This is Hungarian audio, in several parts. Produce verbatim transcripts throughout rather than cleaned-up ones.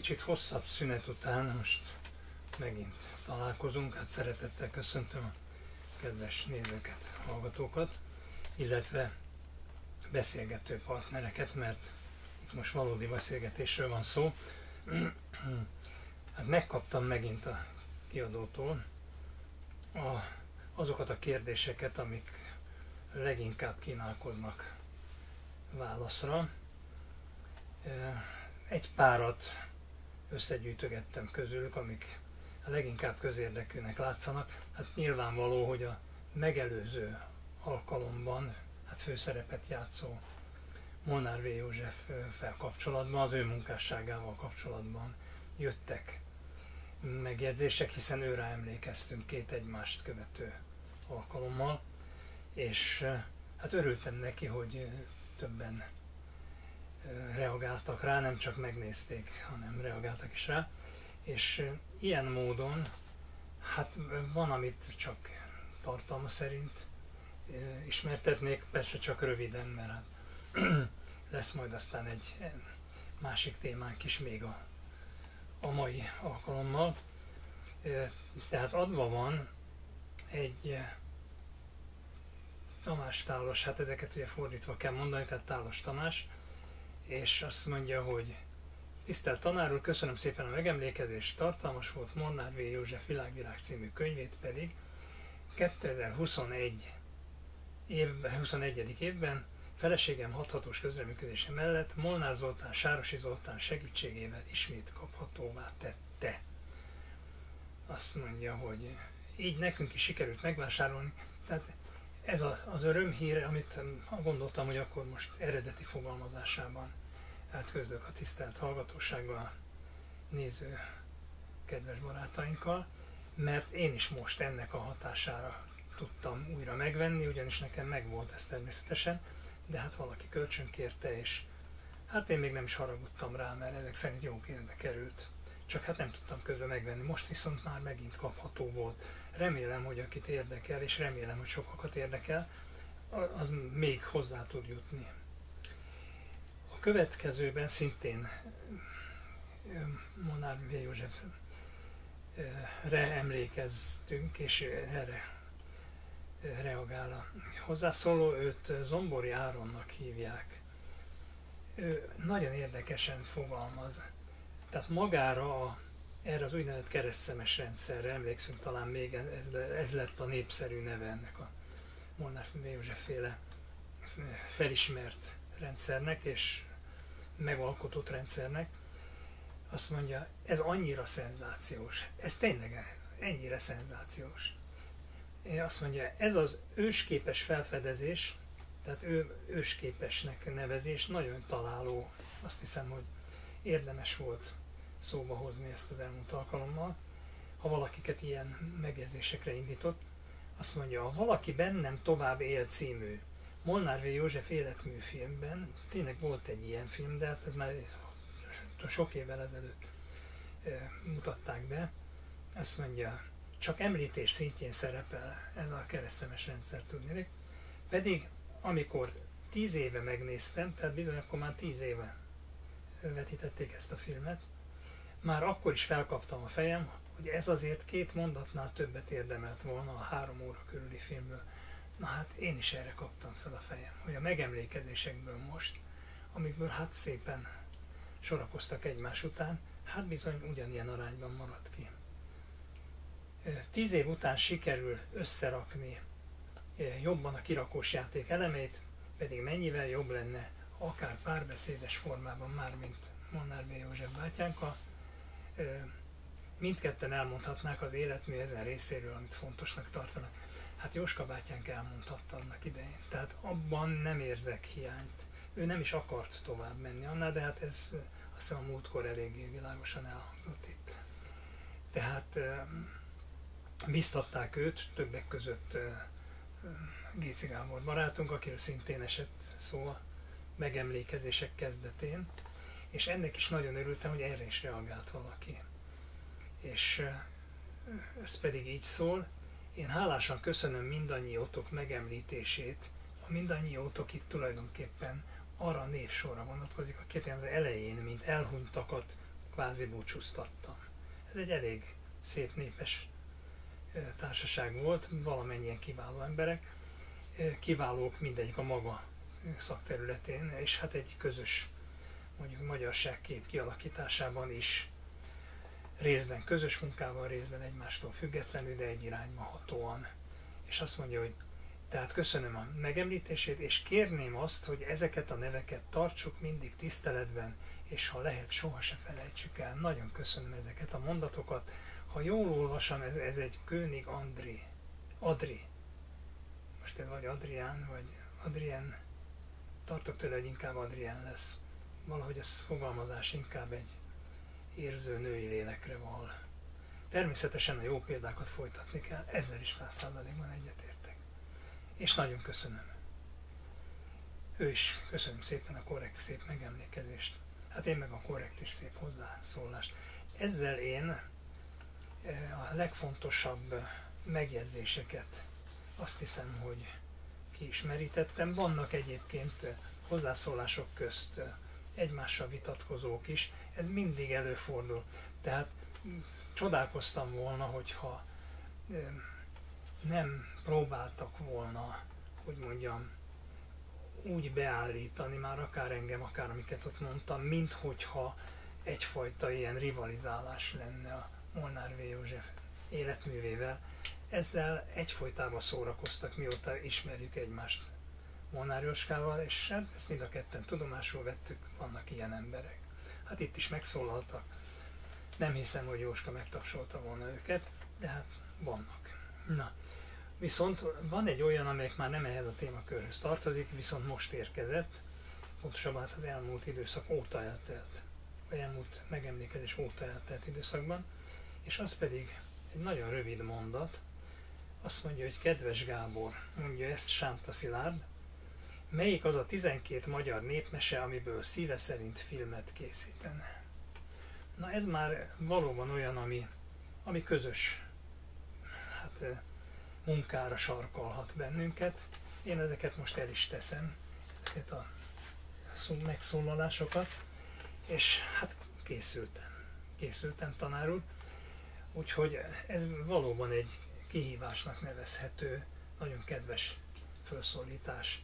kicsit hosszabb szünet után most megint találkozunk, hát szeretettel köszöntöm a kedves nézőket, hallgatókat, illetve beszélgető partnereket, mert itt most valódi beszélgetésről van szó. Hát megkaptam megint a kiadótól a, azokat a kérdéseket, amik leginkább kínálkoznak válaszra. Egy párat összegyűjtögettem közülük, amik a leginkább közérdekűnek látszanak. Hát nyilvánvaló, hogy a megelőző alkalomban hát főszerepet játszó Molnár V. Józseffel kapcsolatban, az ő munkásságával kapcsolatban jöttek megjegyzések, hiszen őre emlékeztünk két egymást követő alkalommal, és hát örültem neki, hogy többen reagáltak rá, nem csak megnézték, hanem reagáltak is rá, és ilyen módon hát van, amit csak tartalma szerint ismertetnék, persze csak röviden, mert hát lesz majd aztán egy másik témánk is még a, a mai alkalommal. Tehát adva van egy Tamás Tálos, hát ezeket ugye fordítva kell mondani, tehát Tálos Tamás, és azt mondja, hogy tisztelt tanár úr, köszönöm szépen a megemlékezést, tartalmas volt. Molnár V. József Világvirág című könyvét pedig kétezer-huszonegy évben, huszonegyedik évben feleségem hathatós közreműködése mellett Molnár Zoltán, Sárosi Zoltán segítségével ismét kaphatóvá tette. Azt mondja, hogy így nekünk is sikerült megvásárolni. Tehát ez az örömhír, amit gondoltam, hogy akkor most eredeti fogalmazásában átközlök a tisztelt hallgatósággal, néző kedves barátainkkal, mert én is most ennek a hatására tudtam újra megvenni, ugyanis nekem megvolt ez természetesen, de hát valaki kölcsönkérte, és hát én még nem is haragudtam rá, mert ezek szerint jó pénzbe került. Csak hát nem tudtam közben megvenni, most viszont már megint kapható volt. Remélem, hogy akit érdekel, és remélem, hogy sokakat érdekel, az még hozzá tud jutni. A következőben szintén Molnár V. Józsefre emlékeztünk, és erre reagál a hozzászóló, őt Zombori Áronnak hívják. Ő nagyon érdekesen fogalmaz. Tehát magára, a, erre az úgynevezett keresztszemes rendszerre emlékszünk, talán még ez, ez lett a népszerű neve ennek a Molnár V. József féle felismert rendszernek és megalkotott rendszernek. Azt mondja, ez annyira szenzációs, ez tényleg ennyire szenzációs. Azt mondja, ez az ősképes felfedezés, tehát ő ősképesnek nevezés, nagyon találó, azt hiszem, hogy érdemes volt szóba hozni ezt az elmúlt alkalommal, ha valakiket ilyen megjegyzésekre indított. Azt mondja, a Valaki bennem tovább él című Molnár V. József életmű filmben, tényleg volt egy ilyen film, de hát ez már sok évvel ezelőtt mutatták be. Azt mondja, csak említés szintjén szerepel ez a keresztszemes rendszer, tudni. Pedig amikor tíz éve megnéztem, tehát bizony akkor már tíz éve vetítették ezt a filmet, már akkor is felkaptam a fejem, hogy ez azért két mondatnál többet érdemelt volna a három óra körüli filmből. Na hát én is erre kaptam fel a fejem, hogy a megemlékezésekből most, amikből hát szépen sorakoztak egymás után, hát bizony ugyanilyen arányban maradt ki. Tíz év után sikerül összerakni jobban a kirakós játék elemét, pedig mennyivel jobb lenne, akár párbeszédes formában már, mint Molnár V. József bátyánkkal, mindketten elmondhatnák az életmű ezen részéről, amit fontosnak tartanak. Hát Jóska bátyánk elmondhatta annak idején, tehát abban nem érzek hiányt. Ő nem is akart tovább menni annál, de hát ez azt hiszem a múltkor eléggé világosan elhangzott itt. Tehát biztatták őt, többek között Géci Gábor barátunk, akiről szintén esett szó a megemlékezések kezdetén, és ennek is nagyon örültem, hogy erre is reagált valaki. És ez pedig így szól, én hálásan köszönöm mindannyiótok megemlítését. A mindannyiótok itt tulajdonképpen arra a névsorra vonatkozik, akik az elején, mint elhunytakat kvázi búcsúztattam. Ez egy elég szép, népes társaság volt, valamennyien kiváló emberek, kiválók mindegyik a maga szakterületén, és hát egy közös, mondjuk magyarságkép kialakításában is részben közös munkával, részben egymástól függetlenül, de egy irányba hatóan. És azt mondja, hogy tehát köszönöm a megemlítését, és kérném azt, hogy ezeket a neveket tartsuk mindig tiszteletben, és ha lehet, soha se felejtsük el. Nagyon köszönöm ezeket a mondatokat. Ha jól olvasom, ez, ez egy König Andri. Adri. Most ez vagy Adrián, vagy Adrien. Tartok tőle, hogy inkább Adrien lesz. Valahogy az fogalmazás inkább egy érző női lélekre val. Természetesen a jó példákat folytatni kell, ezzel is száz százalékban egyetértek. És nagyon köszönöm. Ő is köszönöm szépen a korrekt, szép megemlékezést. Hát én meg a korrekt és szép hozzászólást. Ezzel én a legfontosabb megjegyzéseket azt hiszem, hogy ki is merítettem. Vannak egyébként hozzászólások közt egymással vitatkozók is, ez mindig előfordul. Tehát csodálkoztam volna, hogyha nem próbáltak volna, hogy mondjam, úgy beállítani már akár engem, akár amiket ott mondtam, mint hogyha egyfajta ilyen rivalizálás lenne a Molnár V. József életművével. Ezzel egyfolytában szórakoztak, mióta ismerjük egymást Molnár Jóskával, és hát ezt mind a ketten tudomásul vettük, vannak ilyen emberek. Hát itt is megszólaltak. Nem hiszem, hogy Jóska megtapsolta volna őket, de hát vannak. Na, viszont van egy olyan, amelyik már nem ehhez a témakörhöz tartozik, viszont most érkezett, pontosabban hát az elmúlt időszak óta eltelt, vagy elmúlt megemlékezés óta eltelt időszakban, és az pedig egy nagyon rövid mondat, azt mondja, hogy kedves Gábor, mondja ezt Sánta Szilárd, melyik az a tizenkét magyar népmese, amiből szíve szerint filmet készítene? Na ez már valóban olyan, ami, ami közös hát, munkára sarkalhat bennünket. Én ezeket most el is teszem, ezeket a megszólalásokat, és hát készültem. Készültem, tanár úr. Úgyhogy ez valóban egy kihívásnak nevezhető, nagyon kedves felszólítás.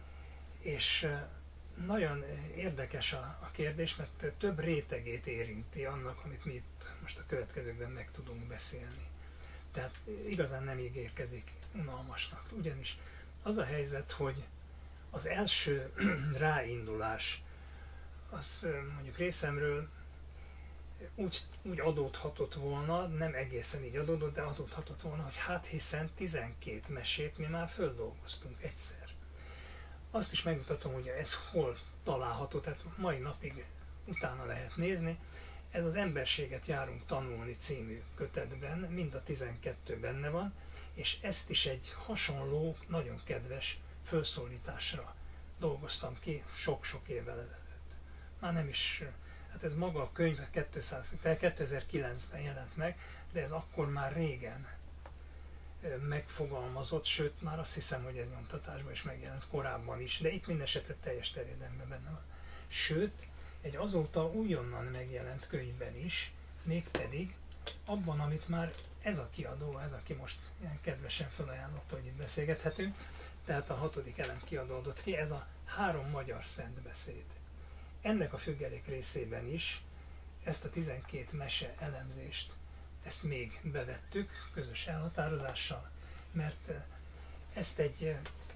És nagyon érdekes a, a kérdés, mert több rétegét érinti annak, amit mi itt most a következőkben meg tudunk beszélni. Tehát igazán nem ígérkezik unalmasnak. Ugyanis az a helyzet, hogy az első ráindulás, az mondjuk részemről úgy, úgy adódhatott volna, nem egészen így adódott, de adódhatott volna, hogy hát hiszen tizenkét mesét mi már földolgoztunk egyszer. Azt is megmutatom, hogy ez hol található, tehát mai napig utána lehet nézni. Ez az Emberséget járunk tanulni című kötetben, mind a tizenkettő benne van, és ezt is egy hasonló, nagyon kedves felszólításra dolgoztam ki sok-sok évvel ezelőtt. Már nem is, hát ez maga a könyv kétezer-kilencben jelent meg, de ez akkor már régen megfogalmazott, sőt már azt hiszem, hogy ez nyomtatásban is megjelent korábban is, de itt mindesetre teljes terjedelemben benne van. Sőt, egy azóta újonnan megjelent könyvben is, mégpedig abban, amit már ez a kiadó, ez aki most ilyen kedvesen felajánlotta, hogy itt beszélgethetünk, tehát a hatodik elem kiadó adott ki, ez a Három magyar szentbeszéd. Ennek a függelék részében is ezt a tizenkét mese elemzést, ezt még bevettük közös elhatározással, mert ezt egy,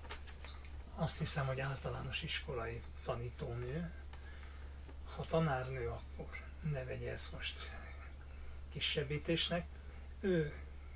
azt hiszem, hogy általános iskolai tanítónő, ha tanárnő, akkor ne vegye ezt most kisebbítésnek, ő,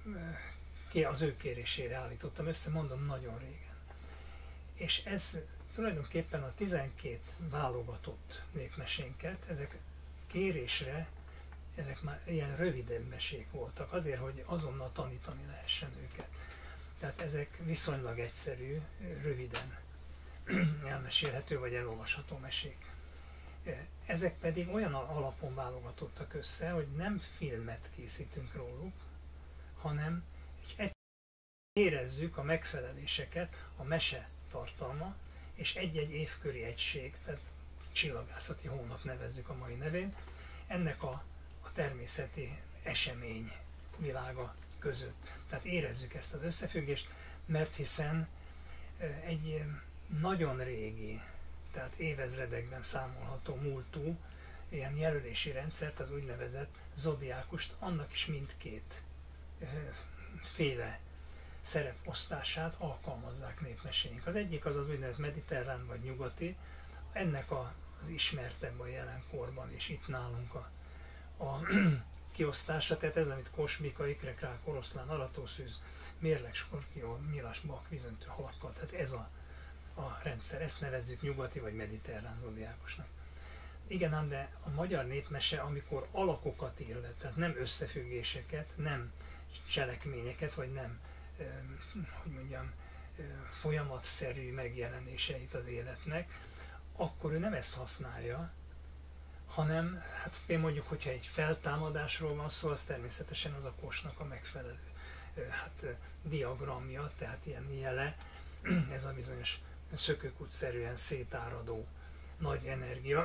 az ő kérésére állítottam össze, mondom, nagyon régen. És ez tulajdonképpen a tizenkét válogatott népmesénket, ezek kérésre, ezek már ilyen rövidebb mesék voltak, azért, hogy azonnal tanítani lehessen őket. Tehát ezek viszonylag egyszerű, röviden elmesélhető vagy elolvasható mesék. Ezek pedig olyan alapon válogatottak össze, hogy nem filmet készítünk róluk, hanem egyszerűen érezzük a megfeleléseket, a mese tartalma, és egy-egy évköri egység, tehát csillagászati hónap nevezzük a mai nevén, ennek a a természeti esemény világa között. Tehát érezzük ezt az összefüggést, mert hiszen egy nagyon régi, tehát évezredekben számolható múltú ilyen jelölési rendszert, az úgynevezett zodiákust, annak is mindkét féle szereposztását alkalmazzák népmeséink. Az egyik az az úgynevezett mediterrán vagy nyugati, ennek a, az ismertebb a jelenkorban, és itt nálunk a, a kiosztása, tehát ez, amit Kos, Bika, Ikrekrák, Oroszlán, Aratószűz, Mérleg, Skorpió, Nyilas, Bak, vízöntő halakkal, tehát ez a, a rendszer, ezt nevezzük nyugati vagy mediterrán zodiákusnak. Igen ám, de a magyar népmese, amikor alakokat ír le, tehát nem összefüggéseket, nem cselekményeket, vagy nem, hogy mondjam, folyamatszerű megjelenéseit az életnek, akkor ő nem ezt használja, hanem, hát például mondjuk, hogyha egy feltámadásról van szó, az természetesen az a Kosnak a megfelelő hát, diagramja, tehát ilyen jele, ez a bizonyos szökőkút-szerűen szétáradó nagy energia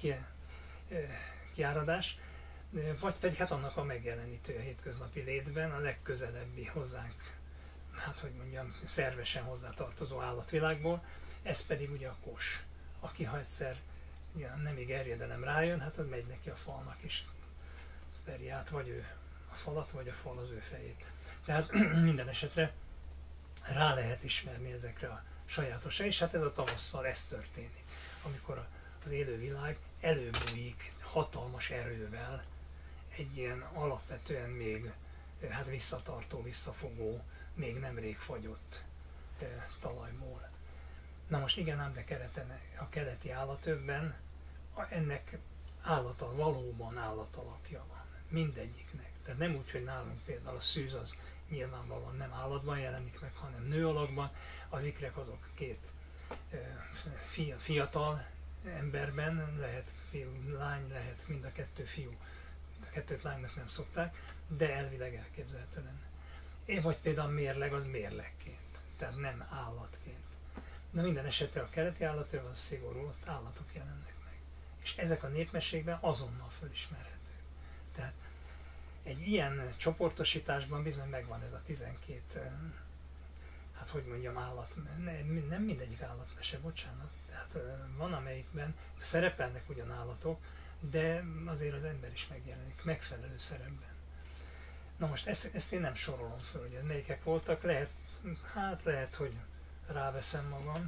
kiáradás, vagy pedig hát annak a megjelenítő a hétköznapi létben, a legközelebbi hozzánk, hát hogy mondjam, szervesen hozzátartozó állatvilágból, ez pedig ugye a Kos, aki ha egyszer ja, nemig erjedelem rájön, hát az megy neki a falnak is, veri át, vagy ő a falat, vagy a fal az ő fejét. Tehát minden esetre rá lehet ismerni ezekre a sajátosra, és hát ez a tavasszal ez történik, amikor az élővilág előbújik hatalmas erővel egy ilyen alapvetően még hát visszatartó, visszafogó, még nemrég fagyott e, talajból. Na most igen, ám de kereten, a keleti állatövben ennek állata, valóban állatalakja van, mindegyiknek. Tehát nem úgy, hogy nálunk például a szűz az nyilvánvalóan nem állatban jelenik meg, hanem nő alakban, az ikrek azok két e, fiatal emberben, lehet fiú, lány, lehet mind a kettő fiú, a kettőt lánynak nem szokták, de elvileg elképzelhető lenne. Én vagy például mérleg, az mérlegként, tehát nem állatként. De minden esetre a keleti állatöv az szigorú, állatok jelennek meg. És ezek a népmesékben azonnal fölismerhetők. Tehát egy ilyen csoportosításban bizony megvan ez a tizenkét, hát hogy mondjam, állat, nem mindegyik állatmese, bocsánat, tehát van amelyikben szerepelnek ugyan állatok, de azért az ember is megjelenik, megfelelő szerepben. Na most ezt, ezt én nem sorolom föl, hogy melyikek voltak, lehet, hát lehet, hogy ráveszem magam,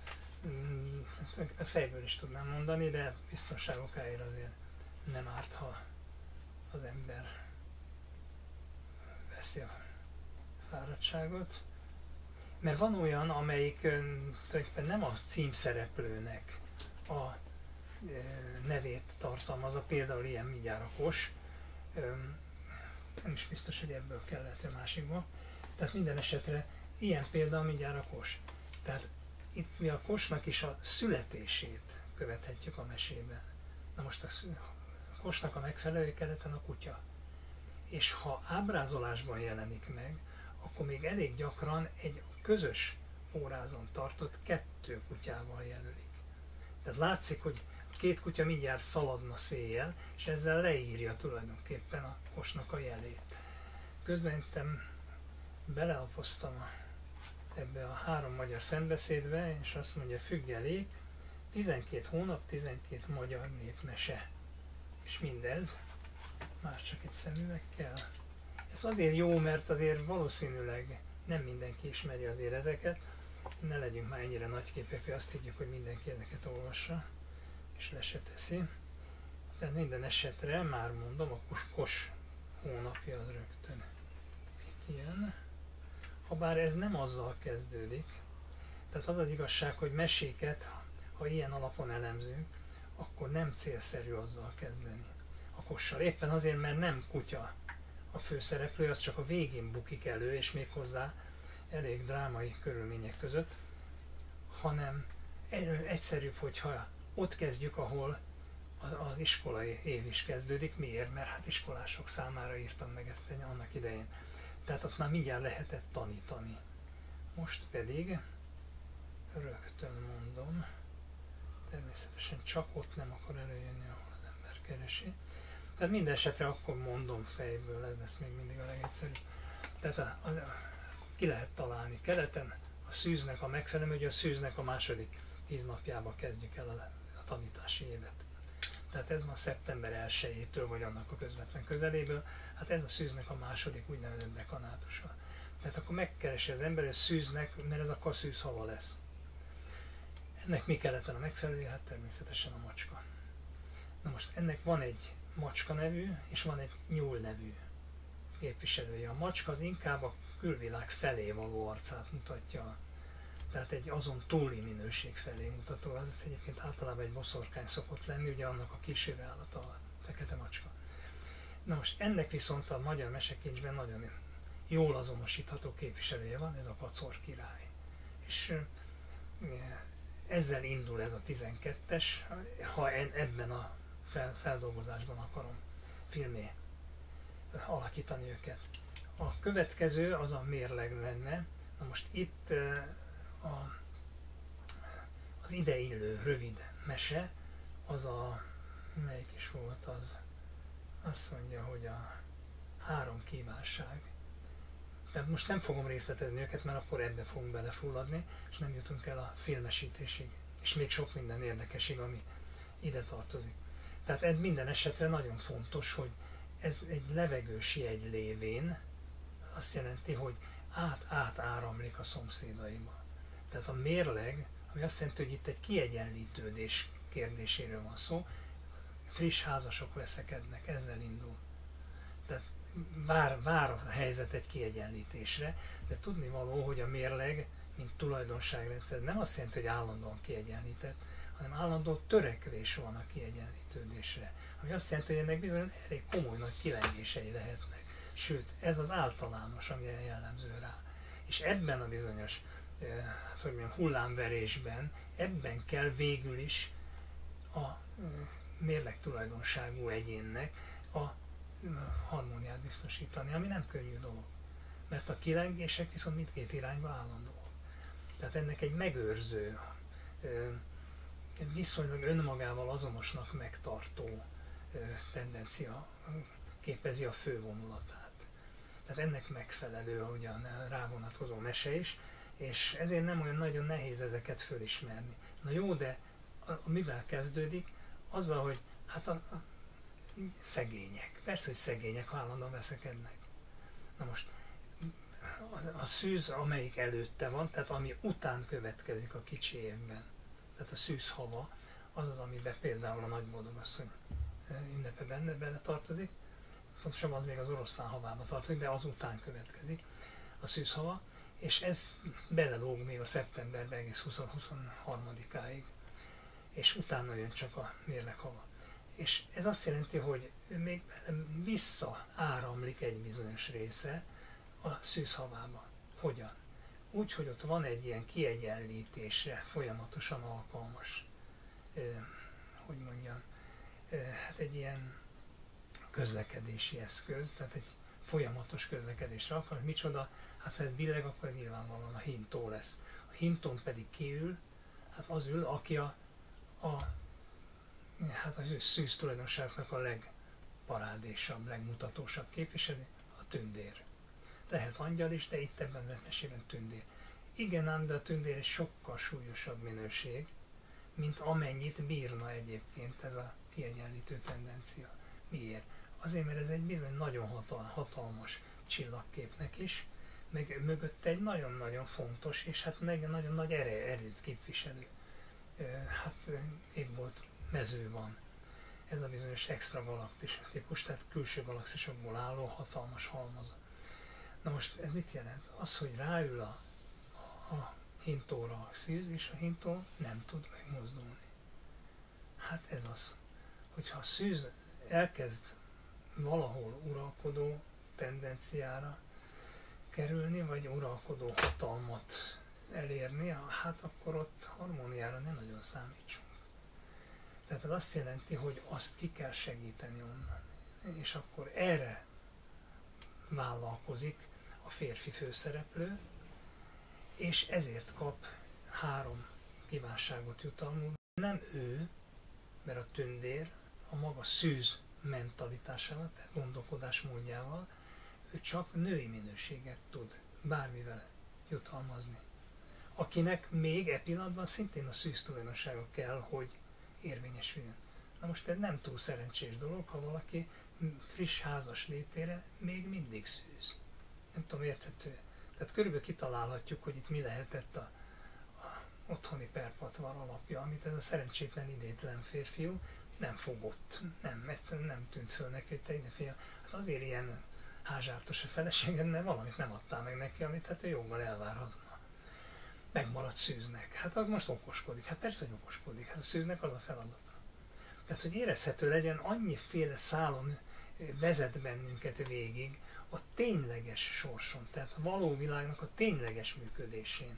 fejből is tudnám mondani, de biztonság okáért azért nem árt, ha az ember veszi a fáradtságot. Mert van olyan, amelyik tulajdonképpen nem a címszereplőnek a nevét tartalmazza, például ilyen mindjárt a Kos, nem is biztos, hogy ebből kellett a másikba. Tehát minden esetre ilyen például mindjárt a Kos. Tehát itt mi a Kosnak is a születését követhetjük a mesében. Na most a Kosnak a megfelelő keleten a kutya. És ha ábrázolásban jelenik meg, akkor még elég gyakran egy közös órázon tartott kettő kutyával jelölik. Tehát látszik, hogy a két kutya mindjárt szaladna széjjel, és ezzel leírja tulajdonképpen a Kosnak a jelét. Közben intem belelapoztam a, ebbe a három magyar szentbeszédbe, és azt mondja, függelék, tizenkét hónap, tizenkét magyar népmese. És mindez, már csak egy szemüveg kell. Ez azért jó, mert azért valószínűleg nem mindenki ismeri azért ezeket. Ne legyünk már ennyire nagyképek, hogy azt higgyük, hogy mindenki ezeket olvassa, és le se teszi. Tehát minden esetre, már mondom, a Kos hónapja az rögtön itt jön. Habár ez nem azzal kezdődik. Tehát az az igazság, hogy meséket, ha ilyen alapon elemzünk, akkor nem célszerű azzal kezdeni. A Kossal. Éppen azért, mert nem kutya a főszereplő, az csak a végén bukik elő, és méghozzá elég drámai körülmények között, hanem egyszerűbb, hogyha ott kezdjük, ahol az iskolai év is kezdődik. Miért? Mert hát iskolások számára írtam meg ezt annak idején. Tehát ott már mindjárt lehetett tanítani. Most pedig, rögtön mondom, természetesen csak ott nem akar előjönni, ahol az ember keresi. Tehát minden esetre akkor mondom fejből, ez lesz még mindig a legegyszerűbb. Tehát a, a, ki lehet találni keleten a szűznek a megfelelő, hogy a szűznek a második tíz napjába kezdjük el a, a tanítási évet. Tehát ez van szeptember elsejétől, vagy annak a közvetlen közeléből, hát ez a szűznek a második úgynevezett dekanátusa. Tehát akkor megkeresi az ember, hogy szűznek, mert ez akkor szűzhava lesz. Ennek mi keleten a megfelelő? Hát természetesen a macska. Na most ennek van egy macska nevű, és van egy nyúl nevű képviselője. A macska az inkább a külvilág felé való arcát mutatja, tehát egy azon túli minőség felé mutató. Az egyébként általában egy boszorkány szokott lenni, ugye annak a kísérő állata a fekete macska. Na most ennek viszont a magyar mesekincsben nagyon jól azonosítható képviselője van, ez a Pacor király. És ezzel indul ez a tizenkettes, ha ebben a fel, feldolgozásban akarom filmé alakítani őket. A következő az a mérleg lenne. Na most itt a, az ideillő rövid mese, az a, melyik is volt az, azt mondja, hogy a három kívánság. De most nem fogom részletezni őket, mert akkor ebbe fogunk belefulladni, és nem jutunk el a filmesítésig, és még sok minden érdekesig, ami ide tartozik. Tehát ez minden esetre nagyon fontos, hogy ez egy levegős jegy lévén azt jelenti, hogy át-át áramlik a szomszédaiba. Tehát a mérleg, ami azt jelenti, hogy itt egy kiegyenlítődés kérdéséről van szó, friss házasok veszekednek, ezzel indul. Tehát vár, vár a helyzet egy kiegyenlítésre, de tudnivaló, hogy a mérleg, mint tulajdonságrendszer, nem azt jelenti, hogy állandóan kiegyenlített, hanem állandó törekvés van a kiegyenlítődésre. Ami azt jelenti, hogy ennek bizony elég komoly nagy kilengései lehetnek. Sőt, ez az általános, ami jellemző rá. És ebben a bizonyos hát, hogy mondjam, hullámverésben, ebben kell végül is a mérleg tulajdonságú egyénnek a harmóniát biztosítani, ami nem könnyű dolog. Mert a kilengések viszont mindkét irányba állandóak. Tehát ennek egy megőrző, viszonylag önmagával azonosnak megtartó tendencia képezi a fő vonulatát. Tehát ennek megfelelő ugyan rávonatkozó mese is, és ezért nem olyan nagyon nehéz ezeket fölismerni. Na jó, de a, a, mivel kezdődik? Azzal, hogy hát a, a szegények. Persze, hogy szegények, ha állandóan veszekednek. Na most a, a szűz, amelyik előtte van, tehát ami után következik a kicsi évben, tehát a szűzhava, az az, amiben például a nagyboldogasszony ünnepe benne bele tartozik, pontosabban az még az oroszlán havába tartozik, de az után következik a szűzhava, és ez belelóg még a szeptemberben egész húsz-huszonharmadikáig, és utána jön csak a mérleghava. És ez azt jelenti, hogy még vissza áramlik egy bizonyos része a szűzhavába. Hogyan? Úgy, hogy ott van egy ilyen kiegyenlítésre folyamatosan alkalmas, eh, hogy mondjam, eh, hát egy ilyen közlekedési eszköz, tehát egy folyamatos közlekedésre alkalmas. Micsoda? Hát ha ez billeg, akkor ez nyilvánvalóan a hintó lesz. A hintón pedig kiül, hát az ül, aki a, a hát az szűz tulajdonságnak a legparádésabb, legmutatósabb képviselő, a tündér. Lehet angyal is, de itt ebben az mesében tündér. Igen ám, de a tündér egy sokkal súlyosabb minőség, mint amennyit bírna egyébként ez a kiegyenlítő tendencia. Miért? Azért, mert ez egy bizony nagyon hatal, hatalmas csillagképnek is, meg mögött egy nagyon-nagyon fontos, és hát meg nagyon nagy ere, erőt képviselő. Hát égbolt mező van. Ez a bizonyos extragalaktikus típus, tehát külső galaxisokból álló hatalmas halmaz. Na most ez mit jelent? Az, hogy ráül a, a hintóra a szűz, és a hintó nem tud megmozdulni. Hát ez az, hogyha a szűz elkezd valahol uralkodó tendenciára kerülni, vagy uralkodó hatalmat elérni, hát akkor ott harmóniára nem nagyon számítsunk. Tehát ez azt jelenti, hogy azt ki kell segíteni onnan. És akkor erre vállalkozik a férfi főszereplő, és ezért kap három kívánságot jutalmul. Nem ő, mert a tündér a maga szűz mentalitásával, tehát gondolkodásmódjával, ő csak női minőséget tud bármivel jutalmazni. Akinek még e pillanatban szintén a szűz tulajdonsága kell, hogy érvényesüljön. Na most ez nem túl szerencsés dolog, ha valaki friss házas létére még mindig szűz. Nem tudom, érthető. Tehát körülbelül kitalálhatjuk, hogy itt mi lehetett a, a otthoni perpatvar alapja, amit ez a szerencsétlen, idétlen férfiú nem fogott. Nem, egyszerűen nem tűnt föl neki, hogy te ide fia. Hát azért ilyen házsártos a feleséged, mert valamit nem adtál meg neki, amit hát ő joggal elvárhatna. Megmaradt szűznek. Hát az most okoskodik. Hát persze, hogy okoskodik. Hát a szűznek az a feladata. Tehát, hogy érezhető legyen, annyiféle szálon vezet bennünket végig a tényleges sorson, tehát a való világnak a tényleges működésén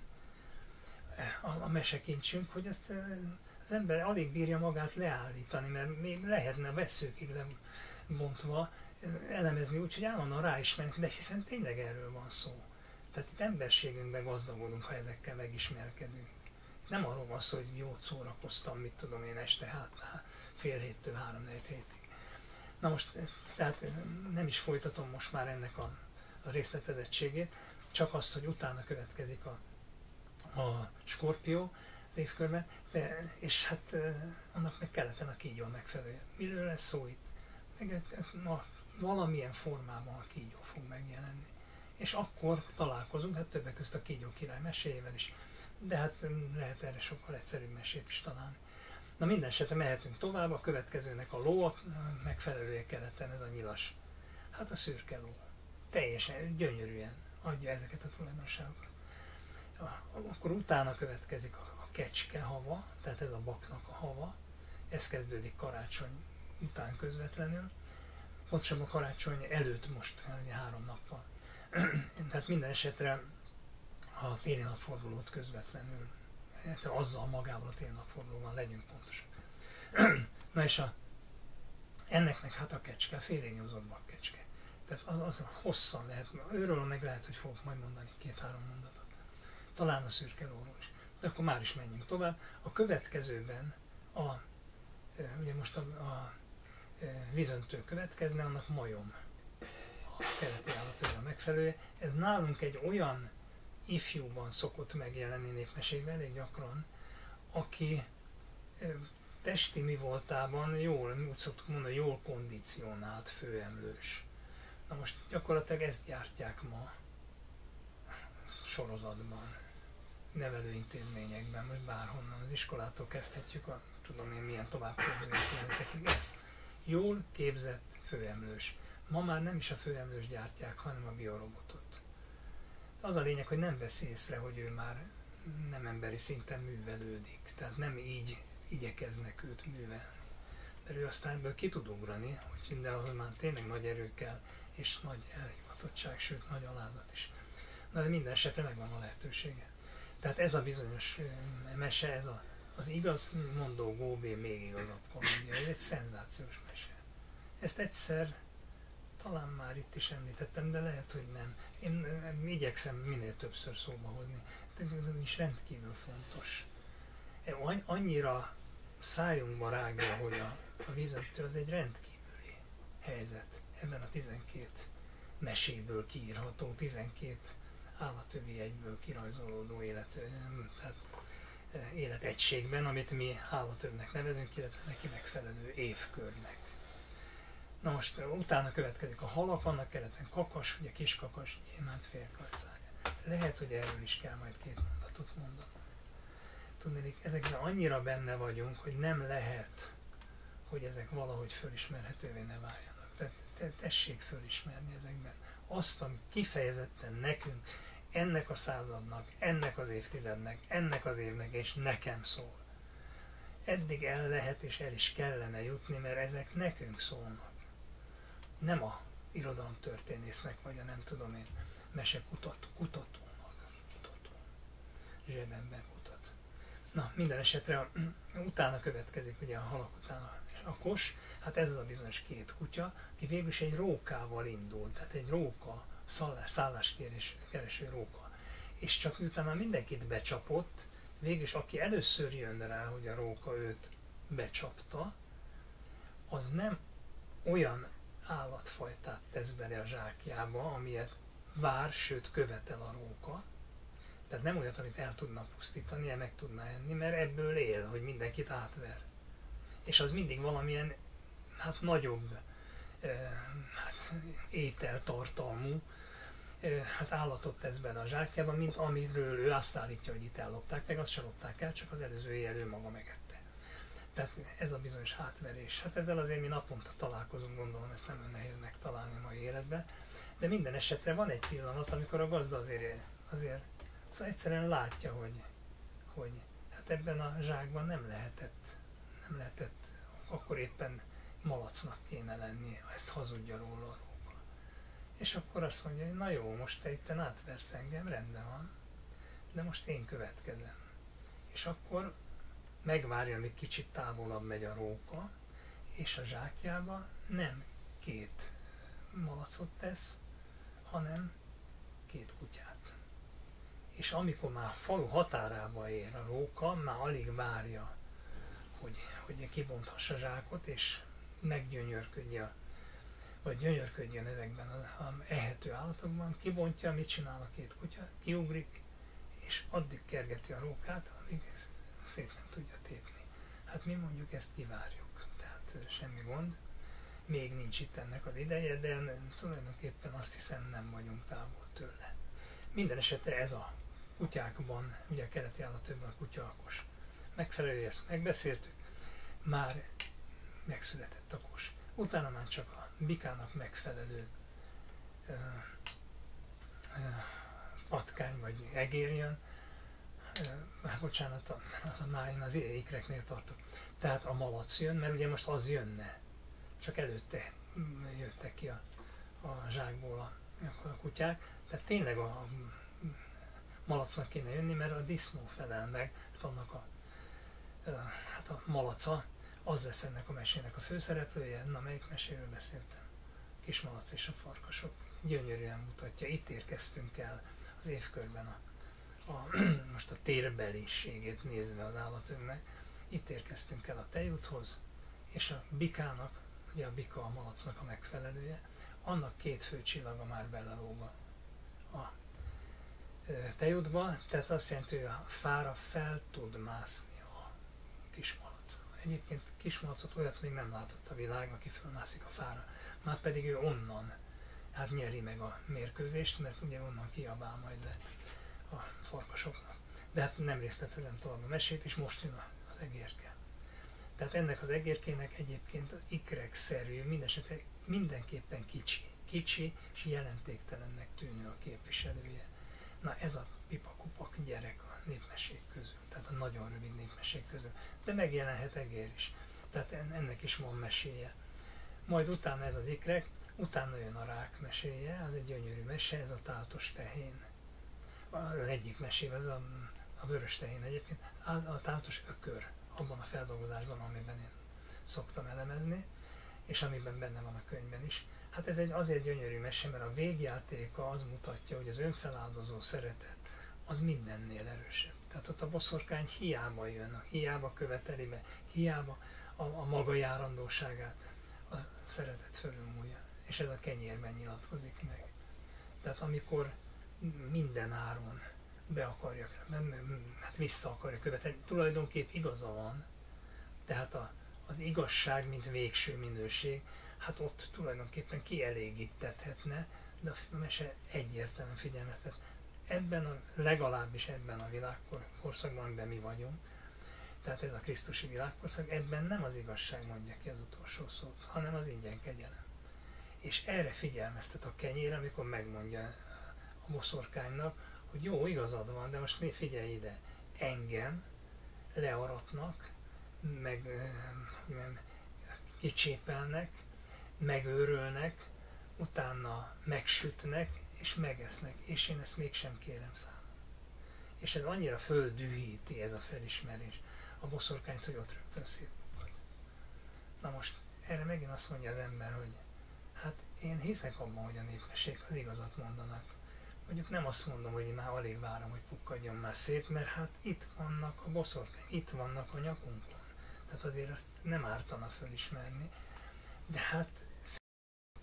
a, a mesekincsünk, hogy ezt az ember alig bírja magát leállítani, mert még lehetne a vesszőkig lebontva elemezni úgy, hogy állandóan ráismerünk, de hiszen tényleg erről van szó. Tehát itt emberségünkben gazdagodunk, ha ezekkel megismerkedünk. Nem arról van szó, hogy jót szórakoztam, mit tudom én, este hát fél héttől három-négy hétig. Na most, tehát nem is folytatom most már ennek a, a részletezettségét, csak azt, hogy utána következik a, a Skorpió az évkörben, de, és hát annak meg keleten a kígyó megfelelő. Miről lesz szó itt? Meg, na, valamilyen formában a kígyó fog megjelenni. És akkor találkozunk, hát többek között a Kígyó király meséjével is, de hát lehet erre sokkal egyszerűbb mesét is találni. Na minden esetre mehetünk tovább, a következőnek a ló, a megfelelője keleten, ez a nyilas. Hát a szürke ló. Teljesen, gyönyörűen adja ezeket a tulajdonságokat. Akkor utána következik a kecske hava, tehát ez a baknak a hava. Ez kezdődik karácsony után közvetlenül. Pontosabban karácsony előtt most három nappal. Tehát minden esetre a téli napfordulót közvetlenül, azzal magával a téli napfordulóval legyünk pontosak. Na és a, ennek meg hát a kecske, félényúzott bakkecske. Tehát az, az hosszan lehet, őről meg lehet, hogy fogok majd mondani két-három mondatot. Talán a szürke lóról is. De akkor már is menjünk tovább. A következőben, a, ugye most a, a vízöntő következne, annak majom. A keleti állatőre a megfelelője. Ez nálunk egy olyan ifjúban szokott megjelenni népmeségben elég gyakran, aki testi mi voltában jól, úgy szoktuk mondani, jól kondicionált főemlős. Na most gyakorlatilag ezt gyártják ma sorozatban, nevelőintézményekben, vagy bárhonnan, az iskolától kezdhetjük a tudom én milyen továbbképzésletekig ezt. Jól képzett főemlős. Ma már nem is a főemlős gyártják, hanem a biorobotot. Az a lényeg, hogy nem veszi észre, hogy ő már nem emberi szinten művelődik. Tehát nem így igyekeznek őt művelni. Mert ő aztán ebből ki tud ugrani, hogy mindenhol már tényleg nagy erőkkel és nagy elhivatottság, sőt nagy alázat is. Na de minden esetre megvan a lehetősége. Tehát ez a bizonyos mese, ez a, az igaz mondó Góbé még igazabb komédia, ez egy szenzációs mese. Ezt egyszer talán már itt is említettem, de lehet, hogy nem. Én igyekszem minél többször szóba hozni. De ez is rendkívül fontos. Annyira szájunkba rágja, hogy a, a vízöntő az egy rendkívüli helyzet. Ebben a tizenkét meséből kiírható, tizenkét állatövi egyből kirajzolódó élet, tehát életegységben, amit mi állatövnek nevezünk, illetve neki megfelelő évkörnek. Na most utána következik a halak, annak keleten kakas, ugye kiskakas, gyémánt, félkarcája. Lehet, hogy erről is kell majd két mondatot mondanom. Tudnék, ezekben annyira benne vagyunk, hogy nem lehet, hogy ezek valahogy fölismerhetővé ne váljanak. Tehát te, tessék fölismerni ezekben azt, ami kifejezetten nekünk, ennek a századnak, ennek az évtizednek, ennek az évnek és nekem szól. Eddig el lehet és el is kellene jutni, mert ezek nekünk szólnak. Nem a irodalomtörténésznek, vagy a nem tudom én, mesekutató, kutatónak, kutató, zsebemben kutat. Na, minden esetre utána következik ugye a halak után a, a kos, hát ez az a bizonyos két kutya, aki végül is egy rókával indul, tehát egy róka, szállás, szálláskérés, kereső róka. És csak miután már mindenkit becsapott, végülis aki először jön rá, hogy a róka őt becsapta, az nem olyan állatfajtát tesz bele a zsákjába, amilyet vár, sőt követel a róka. Tehát nem olyat, amit el tudna pusztítani, meg tudna enni, mert ebből él, hogy mindenkit átver. És az mindig valamilyen hát nagyobb eh, hát, ételtartalmú eh, hát állatot tesz bele a zsákjába, mint amiről ő azt állítja, hogy itt ellopták, meg azt se lopták el, csak az előző éjjel ő maga megette. Tehát ez a bizonyos átverés. Hát ezzel azért mi naponta találkozunk, gondolom, ezt nem olyan nehéz megtalálni a mai életben. De minden esetre van egy pillanat, amikor a gazda azért, azért szóval egyszerűen látja, hogy, hogy hát ebben a zsákban nem lehetett, nem lehetett, akkor éppen malacnak kéne lenni, ezt hazudja róla a róka. És akkor azt mondja, hogy na jó, most te itten átversz engem, rendben van, de most én következem. És akkor megvárja, amíg kicsit távolabb megy a róka, és a zsákjába nem két malacot tesz, hanem két kutyát. És amikor már a falu határába ér a róka, már alig várja, hogy, hogy kibonthassa a zsákot, és meggyönyörködje, vagy gyönyörködjön ezekben az ehető állatokban, kibontja, mit csinál a két kutya, kiugrik, és addig kergeti a rókát, amíg szét nem tudja tépni. Hát mi mondjuk ezt kivárjuk, tehát semmi gond. Még nincs itt ennek az ideje, de tulajdonképpen azt hiszem nem vagyunk távol tőle. Minden esetre ez a kutyákban, ugye a keleti állatokban a kutyalkos megfelelő, ezt megbeszéltük, már megszületett a kos. Utána már csak a bikának megfelelő ö, ö, patkány vagy egér jön, ö, bocsánat, az a májén az ikreknél tartok. Tehát a malac jön, mert ugye most az jönne, csak előtte jöttek ki a, a zsákból a, a kutyák, tehát tényleg a, a malacnak kéne jönni, mert a disznó felel meg, annak a, a, hát a malaca, az lesz ennek a mesének a főszereplője. Na, melyik meséről beszéltem? Kismalac és a farkasok. Gyönyörűen mutatja, itt érkeztünk el az évkörben a, a, most a térbeliségét nézve az állatömnek, itt érkeztünk el a tejúthoz, és a bikának, ugye a bika a malacnak a megfelelője, annak két fő csillaga már belelóg a tejútba, tehát azt jelenti, hogy a fára fel tud mászni a kismalac. Egyébként kismalacot olyat még nem látott a világ, aki fölmászik a fára. Már pedig ő onnan hát nyeri meg a mérkőzést, mert ugye onnan kiabál majd le a farkasoknak. De hát nem részletezem tovább a mesét, és most jön az egérke. Tehát ennek az egérkének egyébként az ikrek-szerű, mindesetre mindenképpen kicsi. Kicsi és jelentéktelennek tűnő a képviselője. Na ez a pipakupak gyerek a népmesék közül, tehát a nagyon rövid népmesék közül. De megjelenhet egér is. Tehát ennek is van meséje. Majd utána ez az ikrek, utána jön a rák meséje, az egy gyönyörű mese, ez a táltos tehén. Az egyik mesével, ez a, a vörös tehén egyébként, a táltos ökör, abban a feldolgozásban, amiben én szoktam elemezni, és amiben benne van a könyvben is. Hát ez egy azért gyönyörű mese, mert a végjátéka az mutatja, hogy az önfeláldozó szeretet az mindennél erősebb. Tehát ott a boszorkány hiába jön, hiába követeli be, hiába a, a maga járandóságát a szeretet fölülmúlja. És ez a kenyérben nyilatkozik meg. Tehát amikor minden áron be akarja, hát vissza akarja követelni, tulajdonképp igaza van, tehát a, az igazság, mint végső minőség, hát ott tulajdonképpen kielégítethetne, de a mese egyértelműen figyelmeztet. Ebben a, legalábbis ebben a világkorszakban, amiben mi vagyunk, tehát ez a krisztusi világkorszak, ebben nem az igazság mondja ki az utolsó szót, hanem az ingyen kegyelem. És erre figyelmeztet a kenyér, amikor megmondja a boszorkánynak, hogy jó, igazad van, de most figyelj ide, engem learatnak, meg nem, kicsépelnek, megőrölnek, utána megsütnek, és megesznek, és én ezt mégsem kérem számon. És ez annyira földühíti ez a felismerés a boszorkányt, hogy ott rögtön szétbukad. Na most erre megint azt mondja az ember, hogy hát én hiszek abban, hogy a népmesék az igazat mondanak. Mondjuk nem azt mondom, hogy én már alig várom, hogy pukkadjon már szét, mert hát itt vannak a boszorkány, itt vannak a nyakunkon. Tehát azért azt nem ártana fölismerni. De hát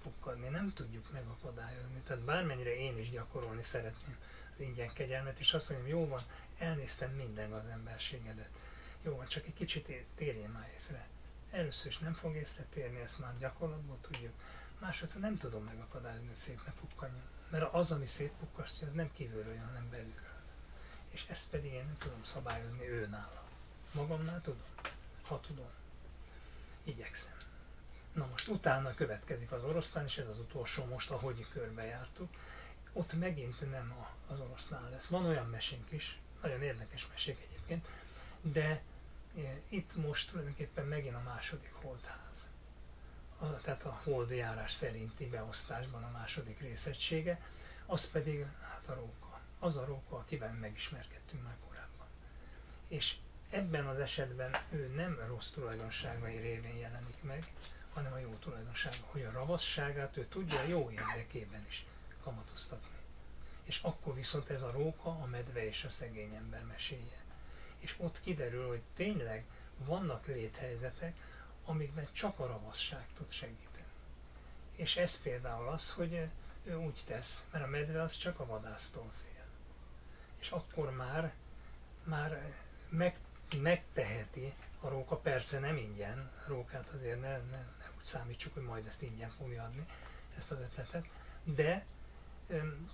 szétpukkadni, nem tudjuk megakadályozni. Tehát bármennyire én is gyakorolni szeretném az ingyen kegyelmet, és azt mondjam, jó van, elnéztem minden az emberségedet. Jó van, csak egy kicsit térjél már észre. Először is nem fog észre térni, ezt már gyakorlatból tudjuk. Másodszor nem tudom megakadályozni, hogy szét ne pukkadjon. Mert az, ami szétpukkasztja, az nem kívülről jön, hanem belülről. És ezt pedig én nem tudom szabályozni őnála. Magamnál tudom, ha tudom. Igyekszem. Na most utána következik az oroszlán, és ez az utolsó most, ahogy körbejártuk. Ott megint nem az oroszlán lesz. Van olyan mesénk is, nagyon érdekes mesék egyébként, de itt most tulajdonképpen megint a második holdház. A, tehát a holdjárás szerinti beosztásban a második részegysége, az pedig hát a róka. Az a róka, akivel megismerkedtünk már korábban. És ebben az esetben ő nem rossz tulajdonságai révén jelenik meg, hanem a jó tulajdonsága, hogy a ravasságát ő tudja a jó érdekében is kamatoztatni. És akkor viszont ez a róka, a medve és a szegény ember meséje. És ott kiderül, hogy tényleg vannak léthelyzetek, amikben csak a ravasság tud segíteni. És ez például az, hogy ő úgy tesz, mert a medve az csak a vadásztól fél. És akkor már, már meg, megteheti a róka, persze nem ingyen, a rókát azért ne, ne, ne úgy számítsuk, hogy majd ezt ingyen fogja adni, ezt az ötletet, de öm,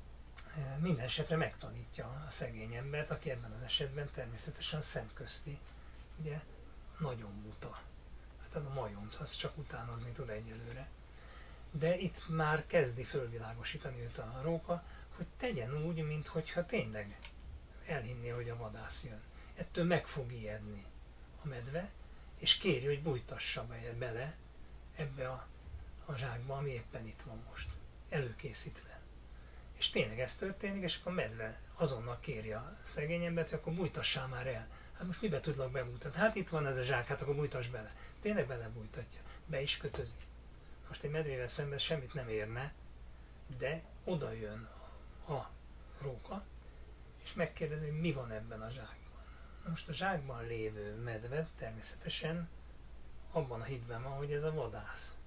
minden esetre megtanítja a szegény embert, aki ebben az esetben természetesen szemközti, ugye, nagyon buta. Hát a majont, az csak utánozni tud egyelőre. De itt már kezdi fölvilágosítani őt a róka, hogy tegyen úgy, minthogyha tényleg elhinné, hogy a vadász jön. Ettől meg fog ijedni a medve, és kéri, hogy bújtassa bele ebbe a, a zsákba, ami éppen itt van most, előkészítve. És tényleg ez történik, és akkor a medve azonnal kéri a szegény embert, hogy akkor bújtassál már el. Hát most mibe tudlak bebújtatni? Hát itt van ez a zsák, hát akkor bújtass bele. Tényleg belebújtatja, be is kötözi. Most egy medvével szemben semmit nem érne, de oda jön a róka, és megkérdezi, hogy mi van ebben a zsákban. Na most a zsákban lévő medve természetesen abban a hitben van, hogy ez a vadász.